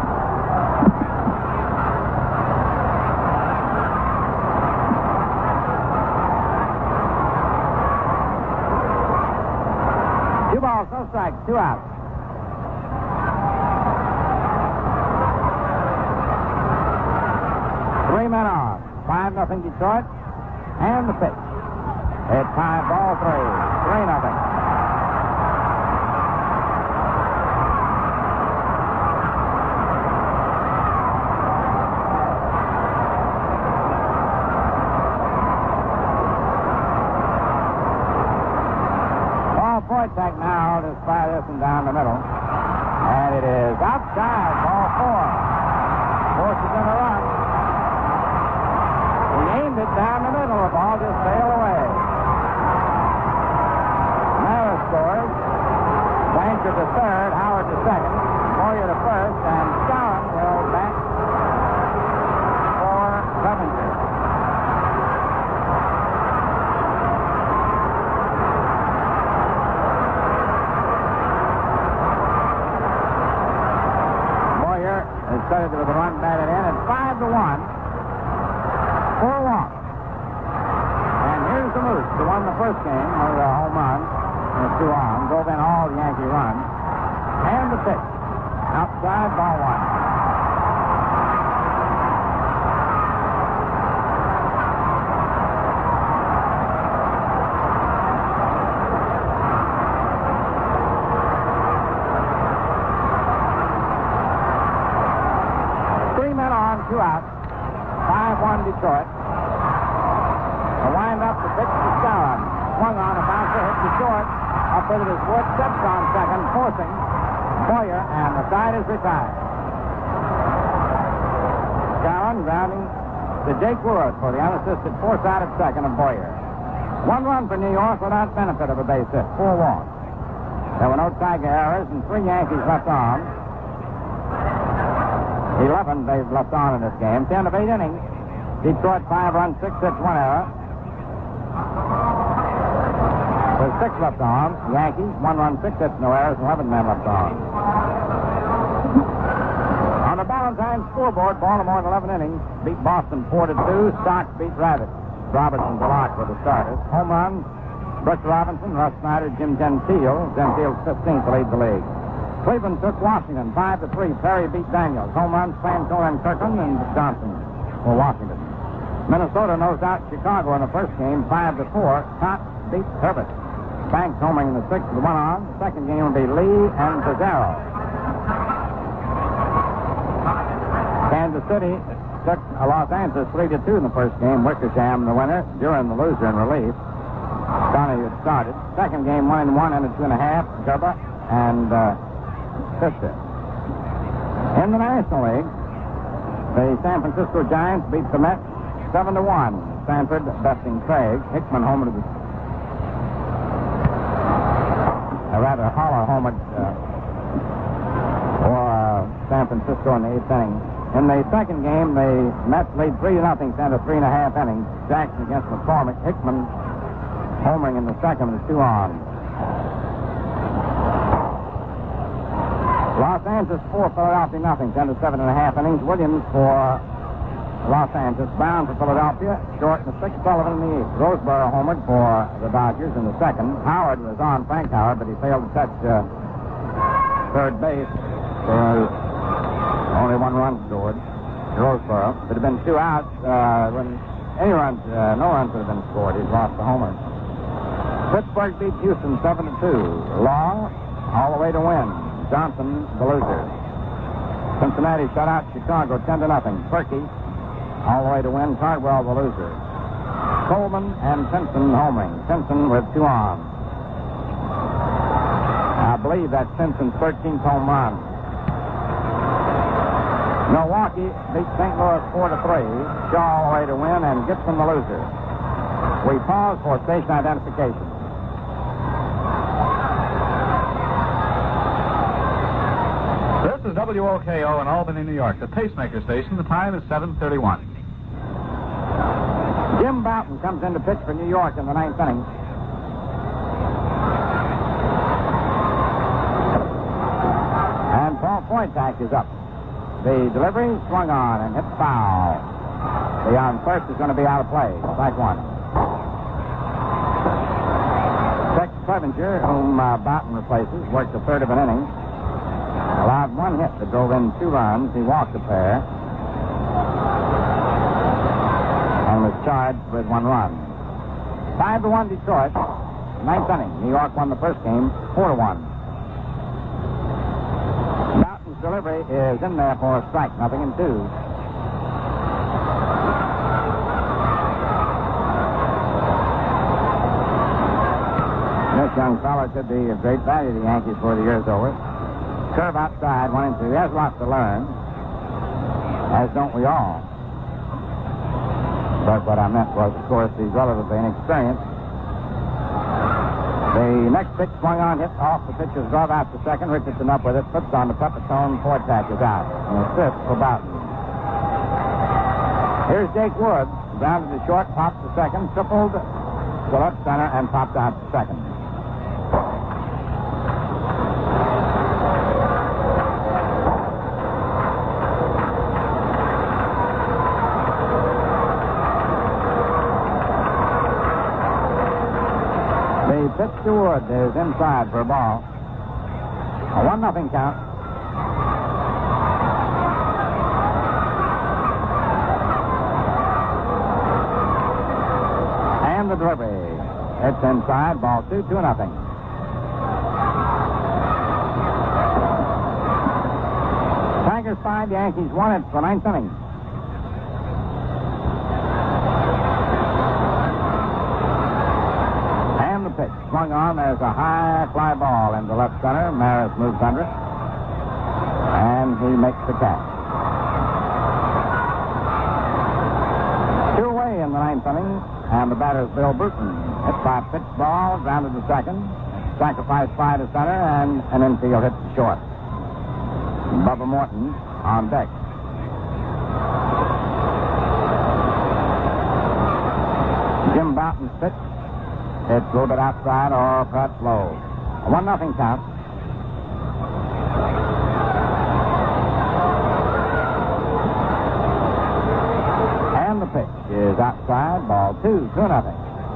Two balls, no strikes, 2 outs. Three men on. 5-0 Detroit. And the pitch. It's high, ball 3. 3-0. Pointek now to fire this one down the middle. And it is outside, ball 4. Forces in a run. He aimed it down the middle. The ball just sailed away. Maris scores. Blanchard to third, Howard to second, Moyer to first, and Skowron will bat for Coventry. Started with a run batted in at 5-1. 4 walks. And here's the Moose, who won the first game with a home run and 2 on. Drove in all the Yankee runs. And the pitch. Outside, ball 1. Two outs. 5-1 Detroit. A wind up the pitch to Skowron. Swung on a bouncer, hit to short. Up with his foot, steps on second, forcing Moyer, and the side is retired. Skowron grounding to Jake Wood for the unassisted force out at second of Boyer. 1 run for New York without benefit of a base hit. 4 walks. There were no Tiger errors and 3 Yankees left on. 11 they've left on in this game. 10 of 8 innings. Detroit 5 runs, 6 hits, 1 error. With 6 left on. Yankees 1 run, 6 hits, no errors, 11 men left on. On the Valentine scoreboard, Baltimore in 11 innings beat Boston 4-2. Sox beat Rabbits. Robertson to Locke were the starters. Home runs, Brooks Robinson, Russ Snyder, Jim Gentile. Gentile's 15th to lead the league. Cleveland took Washington 5-3. Perry beat Daniels. Home runs, Planto and Kirkland and Johnson for Washington. Minnesota nosed out Chicago in the first game 5-4.Tott beat Herbert. Banks homering in the 6th with 1 on. The second game will be Lee and Pizarro. Kansas City took Los Angeles 3-2 in the first game. Wickersham the winner. Duran the loser in relief. Donahue started. Second game 1-1 and a 2.5. Gerber and Fister. In the National League, the San Francisco Giants beat the Mets 7-1. Sanford besting Craig. Hickman homered a rather hollow homered for San Francisco in the 8th inning. In the second game, the Mets lead 3-0 down to 3.5 innings. Jackson against McCormick. Hickman homering in the second with 2 on. Los Angeles 4, Philadelphia nothing. 10 to 7.5 innings. Williams for Los Angeles. Brown for Philadelphia. Short in the 6th. Sullivan in the 8th. Roseboro homered for the Dodgers in the second. Howard was on, Frank Howard, but he failed to touch third base. Only 1 run scored. Roseboro. If it had been 2 outs, when any runs, no runs would have been scored. He's lost the homer. Pittsburgh beat Houston 7-2. Long all the way to win. Johnson, the loser. Cincinnati shut out Chicago 10-0. Perky, all the way to win. Cardwell, the loser. Coleman and Simpson homering. Simpson with 2 on. I believe that's Simpson's 13th home run. Milwaukee beat St. Louis 4-3. Shaw all the way to win, and Gibson the loser. We pause for station identification. This is WOKO in Albany, New York. The pacemaker station. The time is 7:31. Jim Bouton comes in to pitch for New York in the 9th inning. And Paul Pointak is up. The delivery swung on and hit foul. The on first is going to be out of play. Strike 1. Tex Clevenger, whom Bouton replaces, worked a third of an inning. Allowed 1 hit that drove in 2 runs. He walked a pair. And was charged with 1 run. 5-1 Detroit. 9th inning. New York won the first game 4-1. Bouton's delivery is in there for a strike. 0-2. This young fellow could be of great value to the Yankees before the year's over. Curve outside, 1-2. He has lots to learn, as don't we all. But what I meant was, of course, he's relatively inexperienced. The next pitch swung on, hit off the pitcher's glove out to second. Richardson up with it, flips on to Pepitone. Pointak is out. And a fifth for Bouton. Here's Jake Woods. Grounded to short, popped to second, tripled to left center, and popped out to second. The pitch to Wood is inside for a ball. A 1-0 count. And the delivery. It's inside. Ball 2, 2-0. Tigers 5, Yankees 1. It's the 9th inning. And the pitch. Swung on. There's a high fly ball into left center. Maris moves under it. And he makes the catch. 2 away in the 9th inning. And the batter's Bill Bruton. Hit by a pitch ball, grounded to second. Sacrifice fly to center, and an infield hit to short. Bubba Morton on deck. Jim Bouton's pitch. It's a little bit outside or perhaps low. A 1-0 count. And the pitch is outside. Ball 2, 2-0.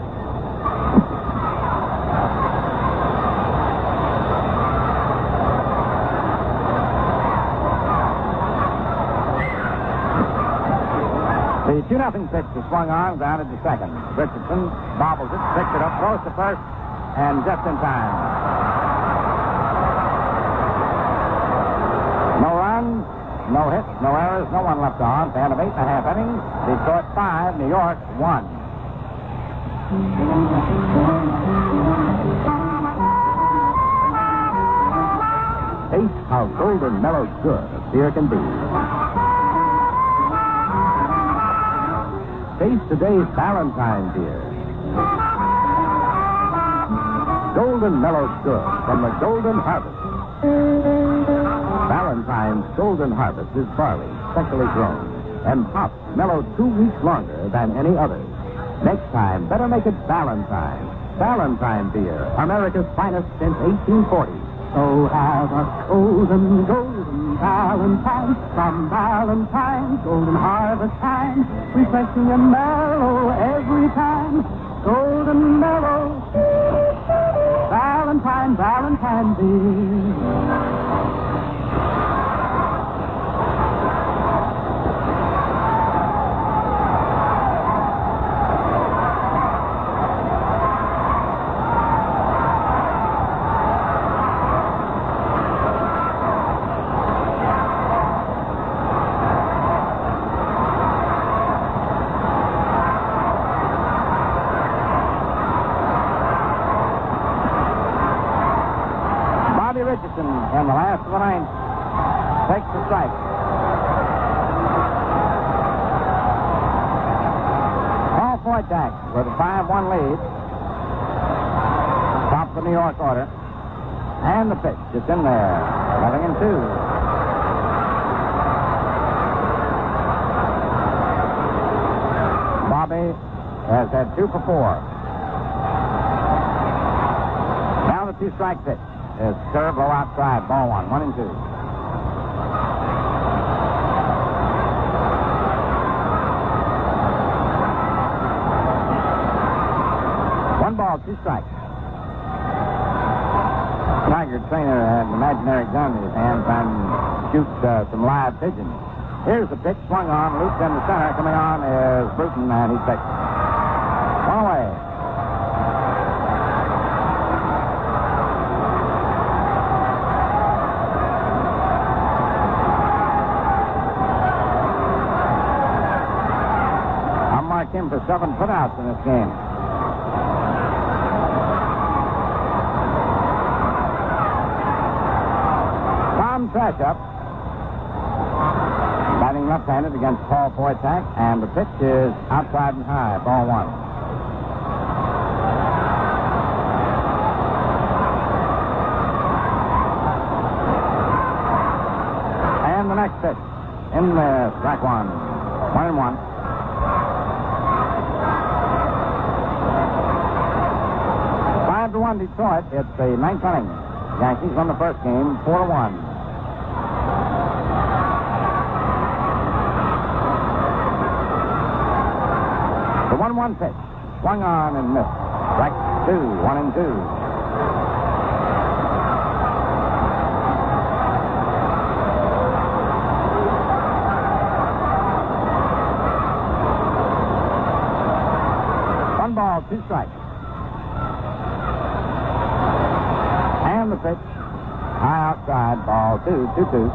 The 2-0 pitch is swung on, grounded to second. Richardson bobbles it, picks it up, throws to first, and just in time. No runs, no hits, no errors, no one left on. At the end of 8.5 innings, Detroit 5, New York 1. Taste how golden mellow good a beer can be. Taste today's Valentine beer. Golden Mellow Good from the Golden Harvest. Valentine's Golden Harvest is barley, specially grown, and hops mellowed 2 weeks longer than any others. Next time, better make it Valentine. Valentine beer, America's finest since 1840. So have a golden Valentine from Valentine's Golden Harvest time. Refreshing and mellow every time. Golden mellow. Valentine beer. Bruton in the last of the ninth takes the strike. Paul Foytak with a 5-1 lead. Top of the New York order. And the pitch. It's in there. 11-2. Bobby has had 2 for 4. Now the 2-strike pitch is served low outside. Ball 1, 1-2. One ball, 2 strikes. Tiger trainer had an imaginary gun in his hand trying to shoot some live pigeons. Here's the pitch, swung on, looped in the center. Coming on is Bruton, and he's picked. One away. I'll mark him for 7 putouts in this game. Tom Trashup, batting left-handed against Paul Foytak, and the pitch is outside and high. Ball 1. And the next pitch in the strike 1. 1-1. Five to 1 Detroit. It's the 9th inning. Yankees won the first game 4-1. The 1-1 pitch. Swung on and missed. Strike 2, 1-2. One ball, 2 strikes. And the pitch. High outside. Ball 2, 2-2.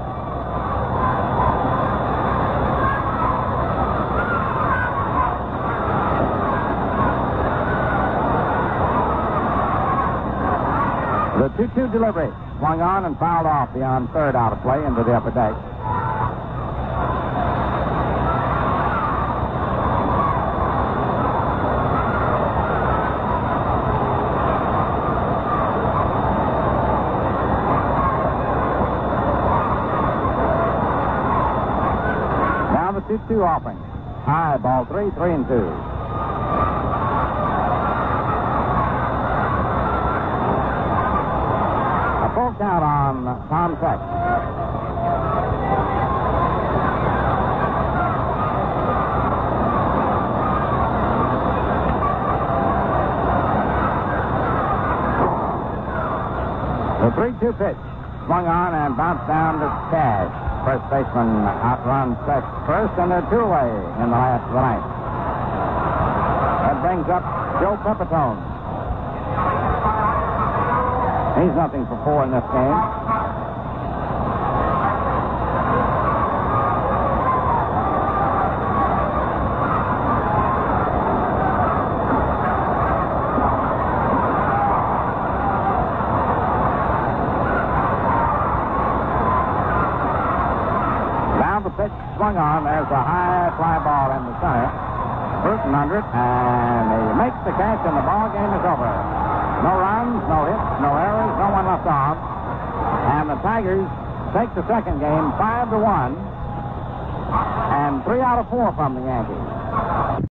The 2-2 delivery swung on and fouled off beyond third out of play into the upper deck. Now the 2-2 offering. High, ball 3, 3-2. Full count on Tom Peck. The 3-2 pitch swung on and bounced down to Cash. First baseman outruns Peck first, and they're 2 away in the last of the ninth. That brings up Joe Pepitone. He's nothing for 4 in this game. Now the pitch swung on. There's a high fly ball in the center. Bruton under it, and he makes the catch, and the ball game is over. No runs, no hits, no errors, no one left on. And the Tigers take the second game 5-1, and 3 out of 4 from the Yankees.